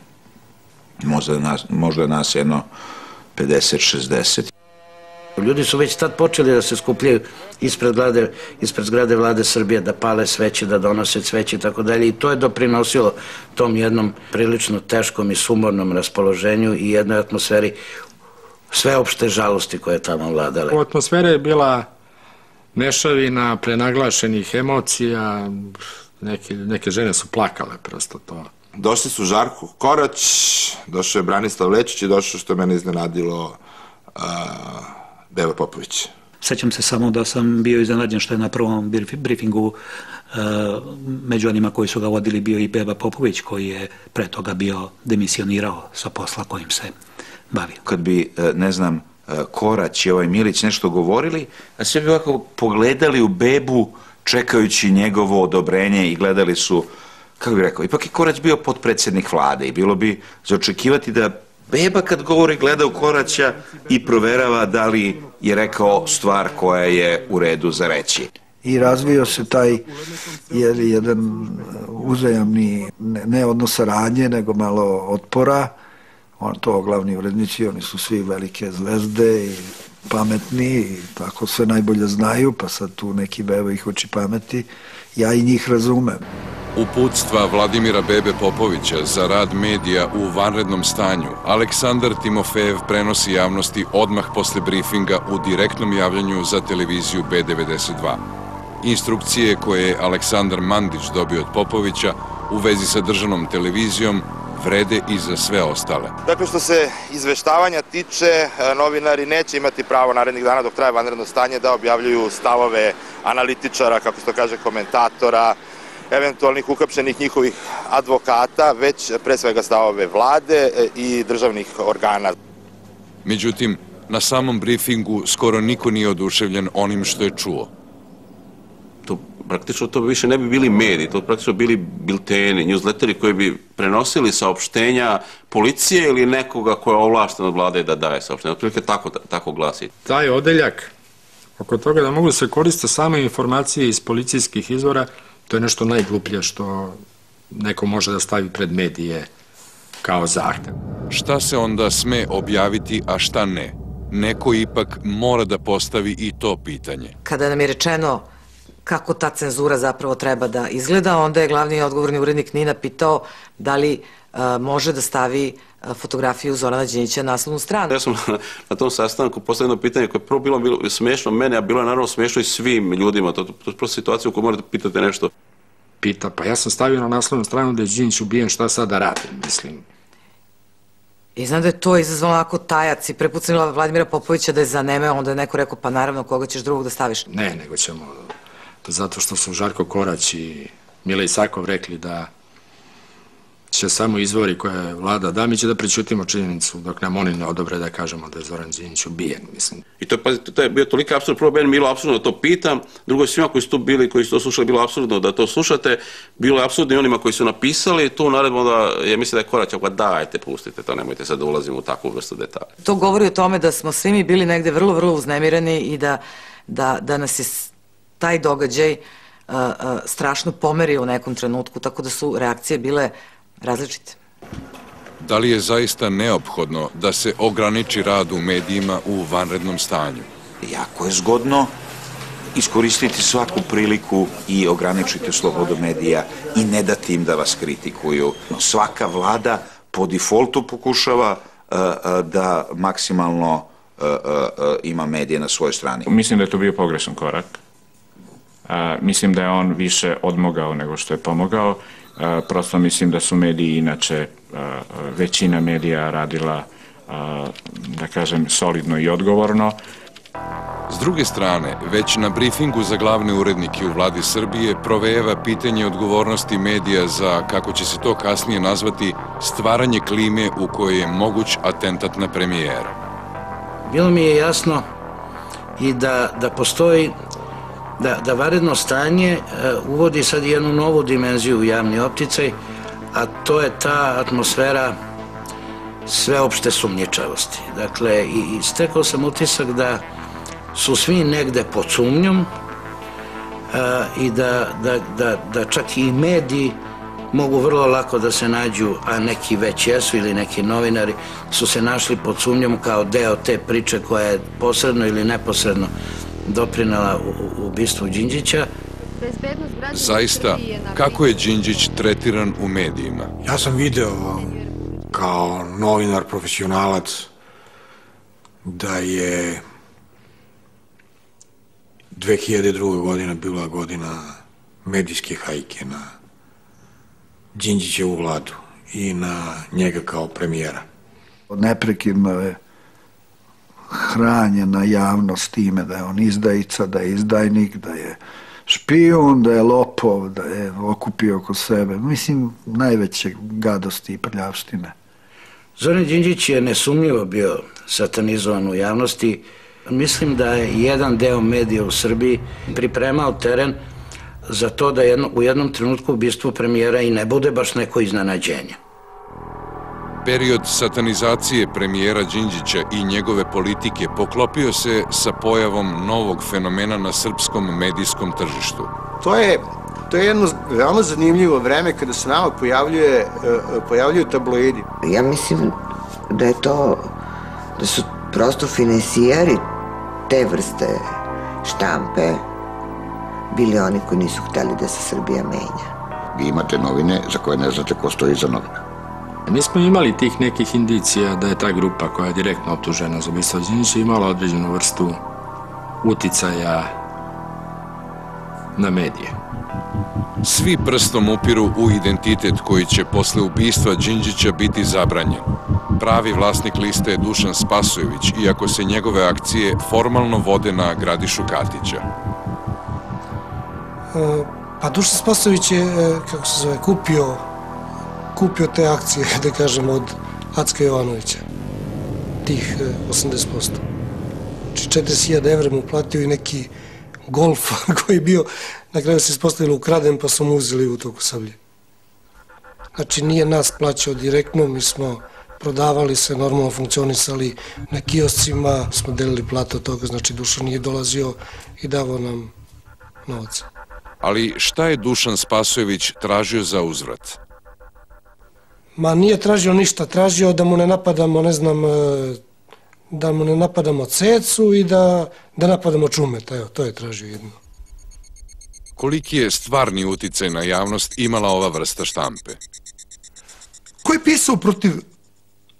Možda nas jedno pedeset šezdeset. Ljudi su već tad počeli da se skupljaju ispred zgrade vlade Srbije, da pale sveće, da donose cveće i tako dalje, i to je doprinosilo tom jednom prilično teškom i sumornom raspoloženju i jednoj atmosferi sveopšte žalosti koja je tamo vladala. Atmosfera je bila mešavina prenaglašenih emocija, neke žene su plakale, prosto to. Došli su Žarko Korać, došao je Branislav Lečić i došao, što je mene iznenadilo, Beba Popović. Sećam se samo da sam bio iznenađen što je na prvom briefingu među onima koji su ga vodili bio i Beba Popović, koji je pre toga bio demisionirao sa posla kojim se bavio. Kad bi, ne znam, Korać i ovaj Milić nešto govorili, a sve bi ovako pogledali u Bebu čekajući njegovo odobrenje i gledali su, kako bih rekao, ipak je Korać bio potpredsjednik vlade i bilo bi za očekivati da Beba kad govori gleda u Koraća i proverava da li je rekao stvar koja je u redu za reći. I razvio se taj jedan uzajamni, ne odnos saradnje, nego malo otpora. To glavni urednici, oni su svi velike zvezde i pametni i tako sve najbolje znaju, pa sad tu neki Beba ih uči pameti. Ja i njih razumem. Uputstva Vladimira Bebe Popovića za rad medija u vanrednom stanju Aleksandar Timofejev prenosi javnosti odmah posle briefinga u direktnom javljanju za televiziju B devedeset dva. Instrukcije koje je Aleksandar Mandić dobio od Popovića u vezi sa državnom televizijom vrede i za sve ostale. Dakle, što se izveštavanja tiče, novinari neće imati pravo narednih dana dok traje vanredno stanje da objavljuju stavove analitičara, kako se to kaže, komentatora, eventualnih uhapšenih njihovih advokata, već pre svega stavove vlade i državnih organa. Međutim, na samom briefingu skoro niko nije oduševljen onim što je čuo. Praktično to više ne bi bili mediji, to praktično bili bilteni, newsletteri koji bi prenosili saopštenja policije ili nekoga koja je ovlašten od vlade da daje saopštenja. Otprilike tako glasi. Taj odeljak, oko toga da mogu se koriste same informacije iz policijskih izvora, to je nešto najgluplje što neko može da stavi pred medije kao zahtev. Šta se onda sme objaviti, a šta ne? Neko ipak mora da postavi i to pitanje. Kada nam je rečeno kako ta cenzura zapravo treba da izgleda, onda je glavni odgovorni urednik Nina pitao da li može da stavi fotografiju Zorana Đinđića na naslovnu stranu. Ja sam na tom sastanku postavljeno pitanje koje je prvo bilo, bilo smešno mene, a bilo je naravno smešno i svim ljudima. To, to, to je prosto situacija u kojoj morate pitati nešto. Pita, pa ja sam stavio na naslovnu stranu da je Đinđić ubijen, šta sad da radim, mislim. I znam da je to izazvalo onako tajac i prepucnila Vladimira Popovića da je zanemeo, onda je neko rekao, pa naravno, koga ćeš drugog da staviš? Ne, nego ćemo, zato što su Žarko Korać i Mile Isakov rekli da će samo izvori koje je Vlada da, mi će da prećutimo činjenicu dok nam oni ne odobre da kažemo da je Zoran Đinđić ubijen, mislim. I to, pazite, to je bio tolika apsurd, prvo meni bilo apsurdno da to pitam, drugo svima koji su tu bili, koji su to slušali, bilo apsurdno da to slušate, bilo je apsurdno i onima koji su napisali tu naredbu da, ja mislim da je Korać, pa dajte, pustite to, nemojte sad da ulazimo u takvu vrstu detalja. To govori o tome da smo svi mi bili negde vrlo, vrlo uznemireni i da, da, da nas je taj događaj uh, uh, strašno pomerio u nekom trenutku, tako da su reakcije bile različite. Da li je zaista neophodno da se ograniči rad u medijima u vanrednom stanju? Jako je zgodno iskoristiti svaku priliku i ograničiti slobodu medija i ne dati im da vas kritikuju. Svaka vlada po defaultu pokušava uh, uh, da maksimalno uh, uh, ima medije na svojoj strani. Mislim da je to bio pogrešan korak. Uh, mislim da je on više odmogao nego što je pomogao. Uh, prosto mislim da su mediji inače, uh, većina medija radila, uh, da kažem, solidno i odgovorno. S druge strane, već na brifingu za glavne urednike u vladi Srbije provejava pitanje odgovornosti medija za, kako će se to kasnije nazvati, stvaranje klime u kojoj je moguć atentat na premijera. Bilo mi je jasno i da, da postoji Da, da vanredno stanje uh, uvodi sad jednu novu dimenziju u javni opticaj, a to je ta atmosfera sveopšte sumnjičavosti. Dakle, i, i stekao sam utisak da su svi negde pod sumnjom uh, i da, da, da, da čak i mediji mogu vrlo lako da se nađu, a neki već jesu ili neki novinari su se našli pod sumnjom kao deo te priče koja je posredno ili neposredno doprinela u ubistvu Đinđića. Zaista, kako je Đinđić tretiran u medijima? Ja sam video kao novinar, profesionalac, da je dve hiljade druge. godina bila godina medijske hajke na Đinđićevu vladu i na njega kao premijera. Neprekidno je hranjena javnost time da je on izdajica, da je izdajnik, da je špijun, da je lopov, da je okupio oko sebe. Mislim, najveće gadosti i prljavštine. Zoran Đinđić je nesumnjivo bio satanizovan u javnosti. Mislim da je jedan deo medija u Srbiji pripremao teren za to da jedno, u jednom trenutku ubistvo premijera i ne bude baš neko iznenađenje. Period satanizacije premijera Đinđića i njegove politike poklopio se sa pojavom novog fenomena na srpskom medijskom tržištu. To je, to je jedno veoma zanimljivo vreme kada se nama pojavljuje, pojavljuju tabloidi. Ja mislim da je to, da su prosto finansijeri te vrste štampe bili oni koji nisu hteli da se Srbija menja. Vi imate novine za koje ne znate ko stoji iza novina. Mi smo imali tih nekih indicija da je ta grupa koja je direktno optužena za ubistvo Đinđića imala određenu vrstu uticaja na medije. Svi prstom upiru u identitet koji će posle ubistva Đinđića biti zabranjen. Pravi vlasnik liste je Dušan Spasojević, iako se njegove akcije formalno vode na Gradišu Katića. Pa Dušan Spasojević je, kako se zove, kupio kupio te akcije, da kažem, od Acka Jovanovića, tih osamdeset posto. Znači četrdeset hiljada evra mu platio i neki Golf koji je bio, na kraju se ispostavilo ukraden, pa su mu uzeli u toku Sablje. Znači nije nas plaćao direktno, mi smo prodavali se, normalno funkcionisali na kioscima, smo delili platu od toga, znači Dušan nije dolazio i davao nam novac. Ali šta je Dušan Spasojević tražio za uzvrat? Ma nije tražio ništa, tražio da mu ne napadamo, ne znam, da mu ne napadamo cecu i da, da napadamo čumeta, evo, to je tražio jedno. Koliki je stvarni uticaj na javnost imala ova vrsta štampe? Ko je pisao protiv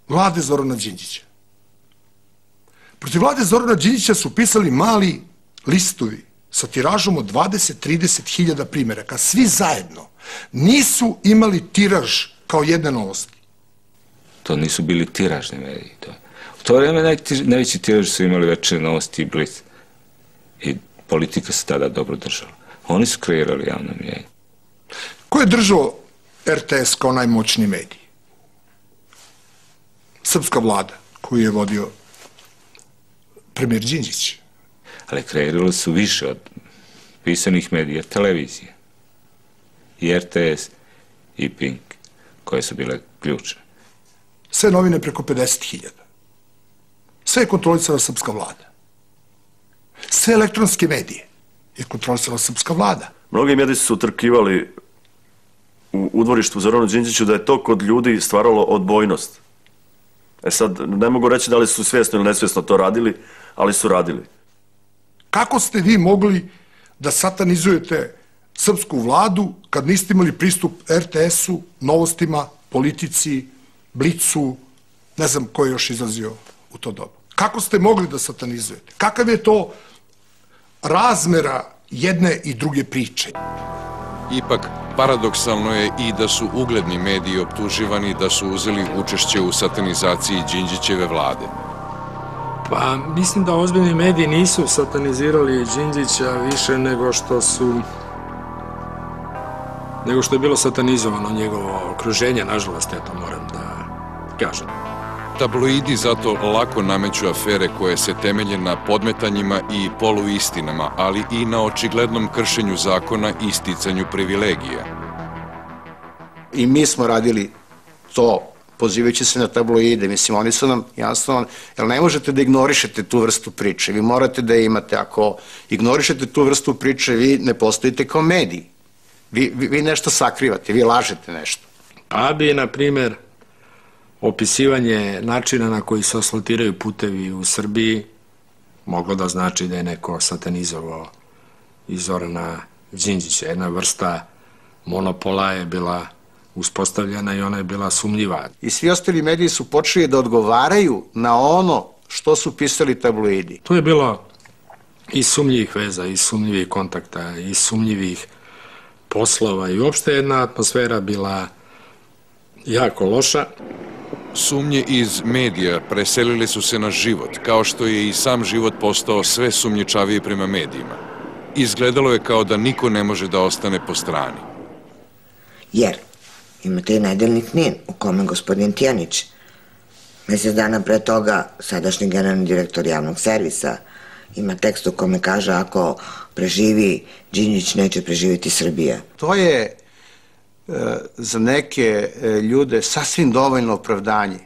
vlade Zorana Đinđića. Protiv vlade Zorana Đinđića su pisali mali listovi sa tiražom od dvadeset do trideset hiljada primjeraka. Svi zajedno nisu imali tiraž kao jedne novosti. To nisu bili tiražni mediji. U to vreme najveći tiraž su imali Večernje novosti i Blic. I politika se tada dobro držala. Oni su kreirali javno mnijenje. Ko je držao er te es kao najmoćniji medij? Srpska vlada koju je vodio premijer Đinđić. Ali kreirali su više od pisanih medija, televizije. I er te es i Pink, koje su bile ključne. Sve novine preko pedeset hiljada. Sve je kontrolisala srpska vlada. Sve elektronske medije je kontrolisala srpska vlada. Mnogi mediji su utrkivali u udvorištu Zoranu Đinđiću da je to kod ljudi stvaralo odbojnost. E sad, ne mogu reći da li su svjesno ili nesvjesno to radili, ali su radili. Kako ste vi mogli da satanizujete srpsku vladu kad niste imali pristup er te esu, novostima, politici, Blicu, ne znam ko je još izlazio u to doba? Kako ste mogli da satanizujete? Kakav je to razmera jedne i druge priče? Ipak, paradoksalno je i da su ugledni mediji optuživani da su uzeli učešće u satanizaciji Đinđićeve vlade. Pa, mislim da ozbiljni mediji nisu satanizirali Đinđića više nego što su nego što je bilo satanizovano njegovo okruženje, nažalost, eto moram da kažem. Tabloidi zato lako nameću afere koje se temelje na podmetanjima i poluistinama, ali i na očiglednom kršenju zakona i sticanju privilegija. I mi smo radili to, pozivajući se na tabloide, mislim, oni su nam jasno, jer ne možete da ignorišete tu vrstu priče, vi morate da imate, ako ignorišete tu vrstu priče, vi ne postojite kao mediji, vi, vi, vi nešto sakrivate, vi lažete nešto. Pa bi, na primer, opisivanje načina na koji se asfaltiraju putevi u Srbiji moglo da znači da je neko satanizovao i Zorana Đinđića. Jedna vrsta monopola je bila uspostavljena i ona je bila sumnjiva. I svi ostali mediji su počeli da odgovaraju na ono što su pisali tabloidi. Tu je bilo i sumnjivih veza, i sumnjivih kontakta, i sumnjivih poslova i uopšte jedna atmosfera bila jako loša. Sumnje iz medija preselile su se na život, kao što je i sam život postao sve sumnjičaviji prema medijima. Izgledalo je kao da niko ne može da ostane po strani. Jer imate i nedeljnik Nin, u kome gospodin Tijanić, mesec dana pre toga, sadašnji generalni direktor javnog servisa, ima tekst u kome kaže ako preživi Đinđić, neće preživjeti Srbija. To je za neke ljude sasvim dovoljno opravdanje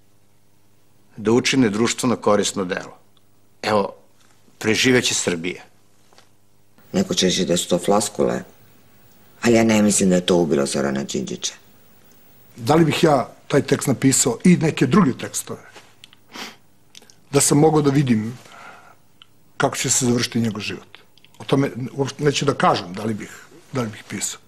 da učine društveno korisno delo. Evo, preživeće Srbija. Neko će reći da su to floskule, ali ja ne mislim da je to ubilo Zorana Đinđića. Da li bih ja taj tekst napisao i neke druge tekstove, da sam mogao da vidim kako će se završiti njegov život? O tome uopšte neću da kažem da li bih, da li bih pisao.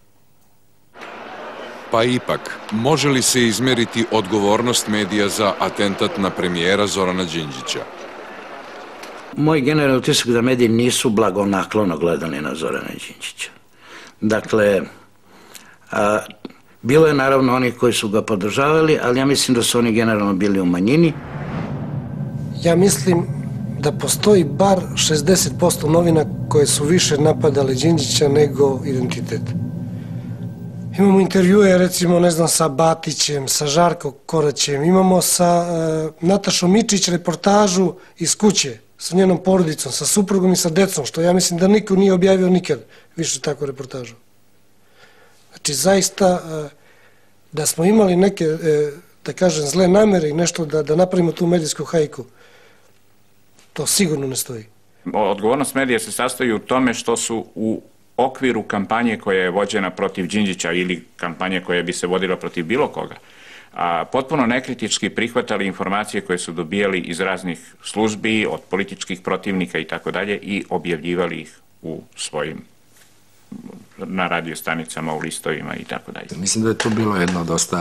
Pa ipak, može li se izmeriti odgovornost medija za atentat na premijera Zorana Đinđića? Moj generalni utisak da mediji nisu blagonaklono gledali na Zorana Đinđića. Dakle, a, bilo je naravno onih koji su ga podržavali, ali ja mislim da su oni generalno bili u manjini. Ja mislim da postoji bar šezdeset posto novina koje su više napadale Đinđića nego Identitet. Imamo intervjue, recimo, ne znam, sa Batićem, sa Žarko Koraćem, imamo sa uh, Natašom Mičić reportažu iz kuće, sa njenom porodicom, sa suprugom i sa decom, što ja mislim da niko nije objavio nikad više takvu reportažu. Znači, zaista, uh, da smo imali neke, uh, da kažem, zle namere i nešto da, da napravimo tu medijsku hajku, to sigurno ne stoji. Odgovornost medija se sastoji u tome što su u okviru kampanje koja je vođena protiv Đinđića ili kampanje koja bi se vodila protiv bilo koga, a potpuno nekritički prihvatali informacije koje su dobijali iz raznih službi, od političkih protivnika i tako dalje i objavljivali ih u svojim, na radio stanicama, u listovima i tako dalje. Mislim da je to bilo jedno dosta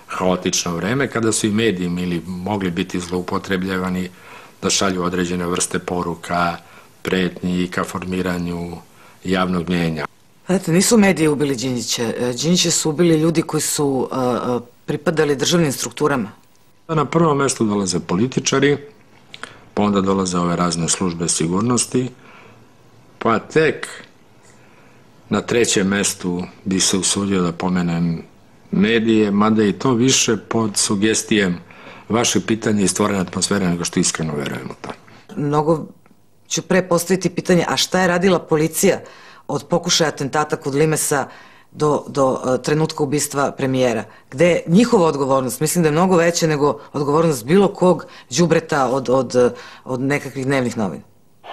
haotično vreme kada su i mediji ili mogli biti zloupotrebljavani da šalju određene vrste poruka, pretnji ka formiranju javnog mnjenja. Eto, nisu mediji ubili Đinđića. Đinđića su ubili ljudi koji su a, pripadali državnim strukturama. Na prvom mestu dolaze političari, pa onda dolaze ove razne službe sigurnosti, pa tek na trećem mestu bi se usudio da pomenem medije, mada i to više pod sugestijem vaše pitanje i stvorene atmosfere nego što iskreno verujem u to. Mnogo ću pre postaviti pitanje, a šta je radila policija od pokušaja atentata kod Limesa do, do uh, trenutka ubistva premijera? Gde je njihova odgovornost? Mislim da je mnogo veća nego odgovornost bilo kog đubreta od, od, od nekakvih dnevnih novina.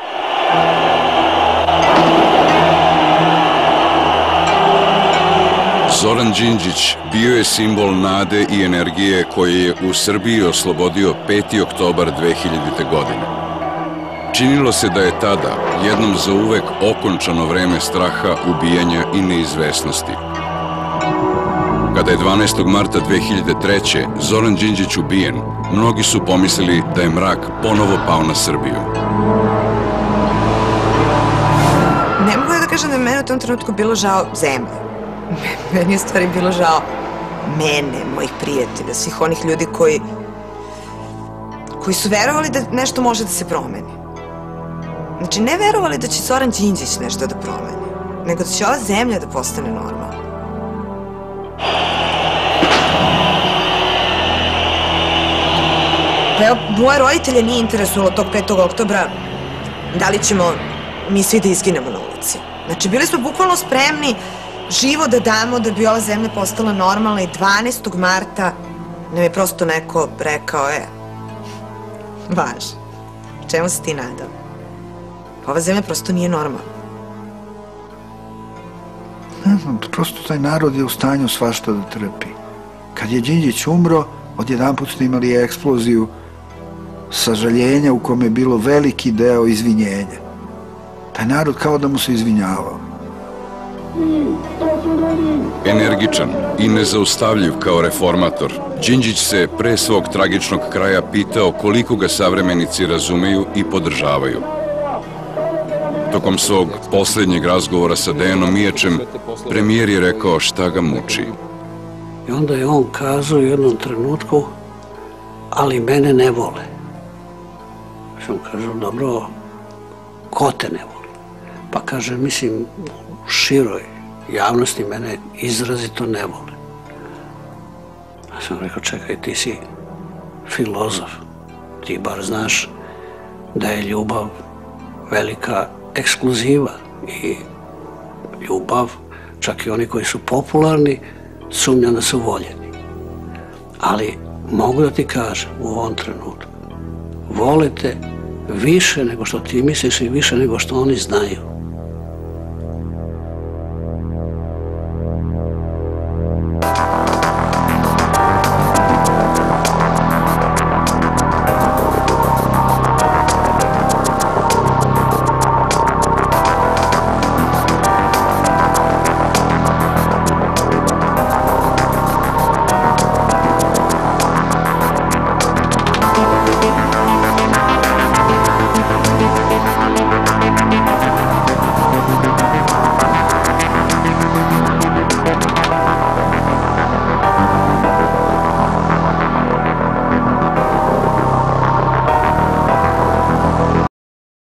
Zoran Đinđić bio je simbol nade i energije koje je u Srbiji oslobodio peti oktobar dve hiljadite. godine. Činilo se da je tada jednom zauvek okončano vreme straha, ubijanja i neizvesnosti. Kada je dvanaestog marta dve hiljade treće. Zoran Đinđić ubijen, mnogi su pomislili da je mrak ponovo pao na Srbiju. Ne mogu da kažem da je mene u tom trenutku bilo žao zemlje. Meni je stvari bilo žao mene, mojih prijatelja, svih onih ljudi koji koji su verovali da nešto može da se promeni. Znači, ne verovali da će Zoran Đinđić nešto da promeni, nego da će ova zemlja da postane normalna. Pa evo, moje roditelje nije interesovalo tog petog oktobra da li ćemo mi svi da izginemo na ulici. Znači, bili smo bukvalno spremni živo da damo da bi ova zemlja postala normalna i dvanaestog marta nam je prosto neko rekao, e, važ, čemu se ti nadao? Ova zemlja prosto nije normalna. Ne znam, prosto taj narod je u stanju svašta da trpi. Kad je Đinđić umro, odjedanput smo imali eksploziju sažaljenja u kome je bilo veliki deo izvinjenja. Taj narod kao da mu se izvinjavao. Energičan i nezaustavljiv kao reformator, Đinđić se pre svog tragičnog kraja pitao koliko ga savremenici razumeju i podržavaju. Tokom svog poslednjeg razgovora sa Dejanom Mijačem, premijer je rekao šta ga muči. I onda je on kazao u jednom trenutku, ali mene ne vole. Sam kažem, dobro, ko te ne voli? Pa kaže, mislim, u široj javnosti mene izrazito ne vole. Ja sam rekao, čekaj, ti si filozof, ti bar znaš da je ljubav velika ekskluziva i ljubav, čak i oni koji su popularni, sumnjam da su voljeni. Ali mogu da ti kažem u ovom trenutku, vole te više nego što ti misliš i više nego što oni znaju.